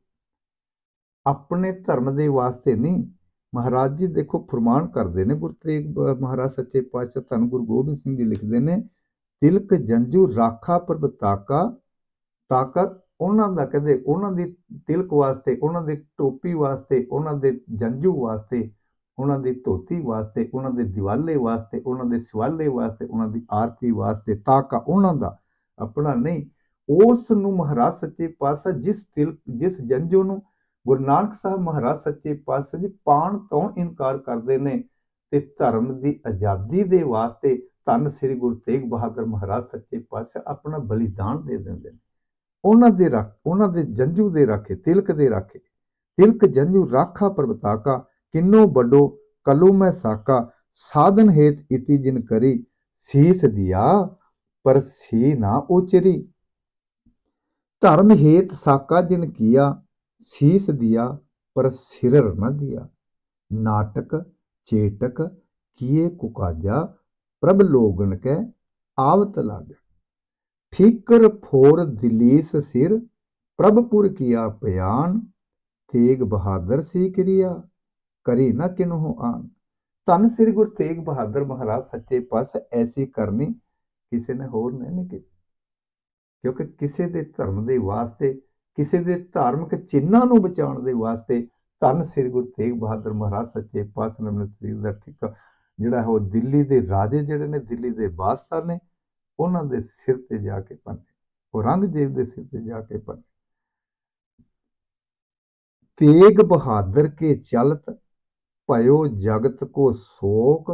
ਆਪਣੇ ਧਰਮ ਦੇ ਵਾਸਤੇ ਨਹੀਂ, ਮਹਾਰਾਜ ਜੀ ਦੇਖੋ ਫਰਮਾਨ ਕਰਦੇ ਨੇ। ਗੁਰੂ ਤੇਗ ਮਹਾਰਾਜ ਸੱਚੇ ਪਾਤਸ਼ਾਹ ਧੰਨ ਗੁਰੂ ਗੋਬਿੰਦ ਸਿੰਘ ਜੀ ਲਿਖਦੇ ਨੇ, ਤਿਲਕ ਜੰਝੂ ਰਾਖਾ ਪ੍ਰਭ ਤਾਕਾ। ਤਾਕਤ ਉਹਨਾਂ ਦਾ ਕਹਿੰਦੇ ਉਹਨਾਂ ਦੀ ਤਿਲਕ ਵਾਸਤੇ, ਉਹਨਾਂ ਦੀ ਟੋਪੀ ਵਾਸਤੇ, ਉਹਨਾਂ ਦੇ ਜੰਝੂ ਵਾਸਤੇ, ਉਹਨਾਂ ਦੀ ਧੋਤੀ ਵਾਸਤੇ, ਉਹਨਾਂ ਦੇ ਦਿਵਾਲੇ ਵਾਸਤੇ, ਉਹਨਾਂ ਦੇ ਸਵਾਲੇ ਵਾਸਤੇ, ਉਹਨਾਂ ਦੀ ਆਰਤੀ ਵਾਸਤੇ। ਤਾਕਾ ਉਹਨਾਂ ਦਾ ਆਪਣਾ ਨਹੀਂ, ਉਸ ਨੂੰ ਮਹਾਰਾਜ ਸੱਚੇ ਪਾਤਸ਼ਾਹ ਜਿਸ ਜੰਝੂ ਨੂੰ ਗੁਰੂ ਨਾਨਕ ਸਾਹਿਬ ਮਹਾਰਾਜ ਸੱਚੇ ਪਾਤਸ਼ਾਹ ਜੀ ਪਾਣ ਤੋਂ ਇਨਕਾਰ ਕਰਦੇ ਨੇ ਤੇ ਧਰਮ ਦੀ ਆਜ਼ਾਦੀ ਦੇ ਵਾਸਤੇ ਧੰਨ ਸ੍ਰੀ ਗੁਰੂ ਤੇਗ ਬਹਾਦਰ ਮਹਾਰਾਜ ਸੱਚੇ ਪਾਤਸ਼ਾਹ ਆਪਣਾ ਬਲੀਦਾਨ ਦੇ ਦਿੰਦੇ ਨੇ। ਉਹਨਾਂ ਦੇ ਜੰਝੂ ਦੇ ਰਾਖੇ, ਤਿਲਕ ਦੇ ਰਾਖੇ। ਤਿਲਕ ਜੰਝੂ ਰਾਖਾ ਪ੍ਰਭ ਤਾਕਾ, ਕਿੰਨੋ ਵੱਡੋ ਕਲੂ ਮੈਂ ਸਾਕਾ। ਸਾਧਨ ਹੇਤ ਇਤੀ ਜਿਨ ਕਰੀ, ਸੀਸ ਦਿਆ ਪਰ ਸੀ ਨਾ ਉਚਰੀ। ਧਰਮ ਹੇਤ ਸਾਕਾ ਜਿਨ ਕੀਆ, ਸੀਸ ਦਿਆ ਪਰ ਸਿਰਰ न दिया। नाटक चेटक किए कुकाजा, प्रभ लोगन के आवत लागा। ठीकर फोर दिलीस सिर, प्रभपुर किया बयान। तेग बहादुर सी क्रिया, करी न किन्हो आन। धन श्री गुरु तेग बहादुर महाराज सच्चे पातशाह ऐसी करनी किसी ने होर नहीं की, क्योंकि किसी के धर्म के वास्ते, किसी के धार्मिक चिन्हां नूं बचाउण दे वास्ते धन श्री गुरु तेग बहादुर महाराज सच्चे पातशाह ने शरीर का ठिका जिहड़ा है वो दिल्ली के राजे जिहड़े ने, दिल्ली के बादशाह ने, उन्हां दे सिर ते जाके भन्ने, औरंगजेब के सिर ते जाके भन्ने। तेग बहादुर के चलत भयो जगत को शोक,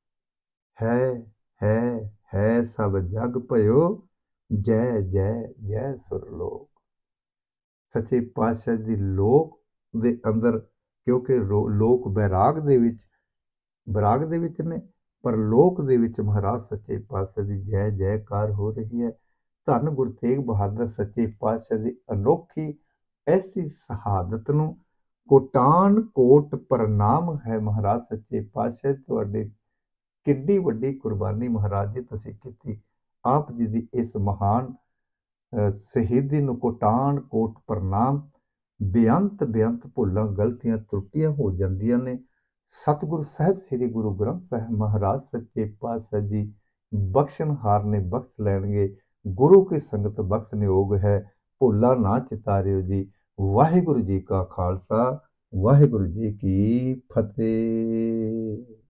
है सब जग भयो, जय जय जय सुरलोक। सच्चे पातशाह दी लोक दे अंदर, क्योंकि लोक बैराग दे विच ने, पर लोक दे विच महाराज सच्चे पातशाह दी जय जयकार हो रही है। धन गुरु तेग बहादुर सच्चे पातशाह दी अनोखी ऐसी शहादत नूं कोटान कोट प्रणाम है। महाराज सच्चे पातशाह तुहाडे किड्डी वड्डी कुर्बानी महाराज जी तुसीं कीती। आप जी दी इस महान शहीदी नूं कोटान कोट प्रणाम। बेअंत भुल्लां गलतियां त्रुटियां हो जांदियां ने। सतगुरु साहिब श्री गुरु ग्रंथ साहिब महाराज सच्चे पातशाह जी बख्शनहार ने, बख्श लैणगे। गुरु की संगत बख्शने योग है, भुल्ला ना चितारियो जी। वाहिगुरु जी का खालसा, वाहिगुरु जी की फतेह।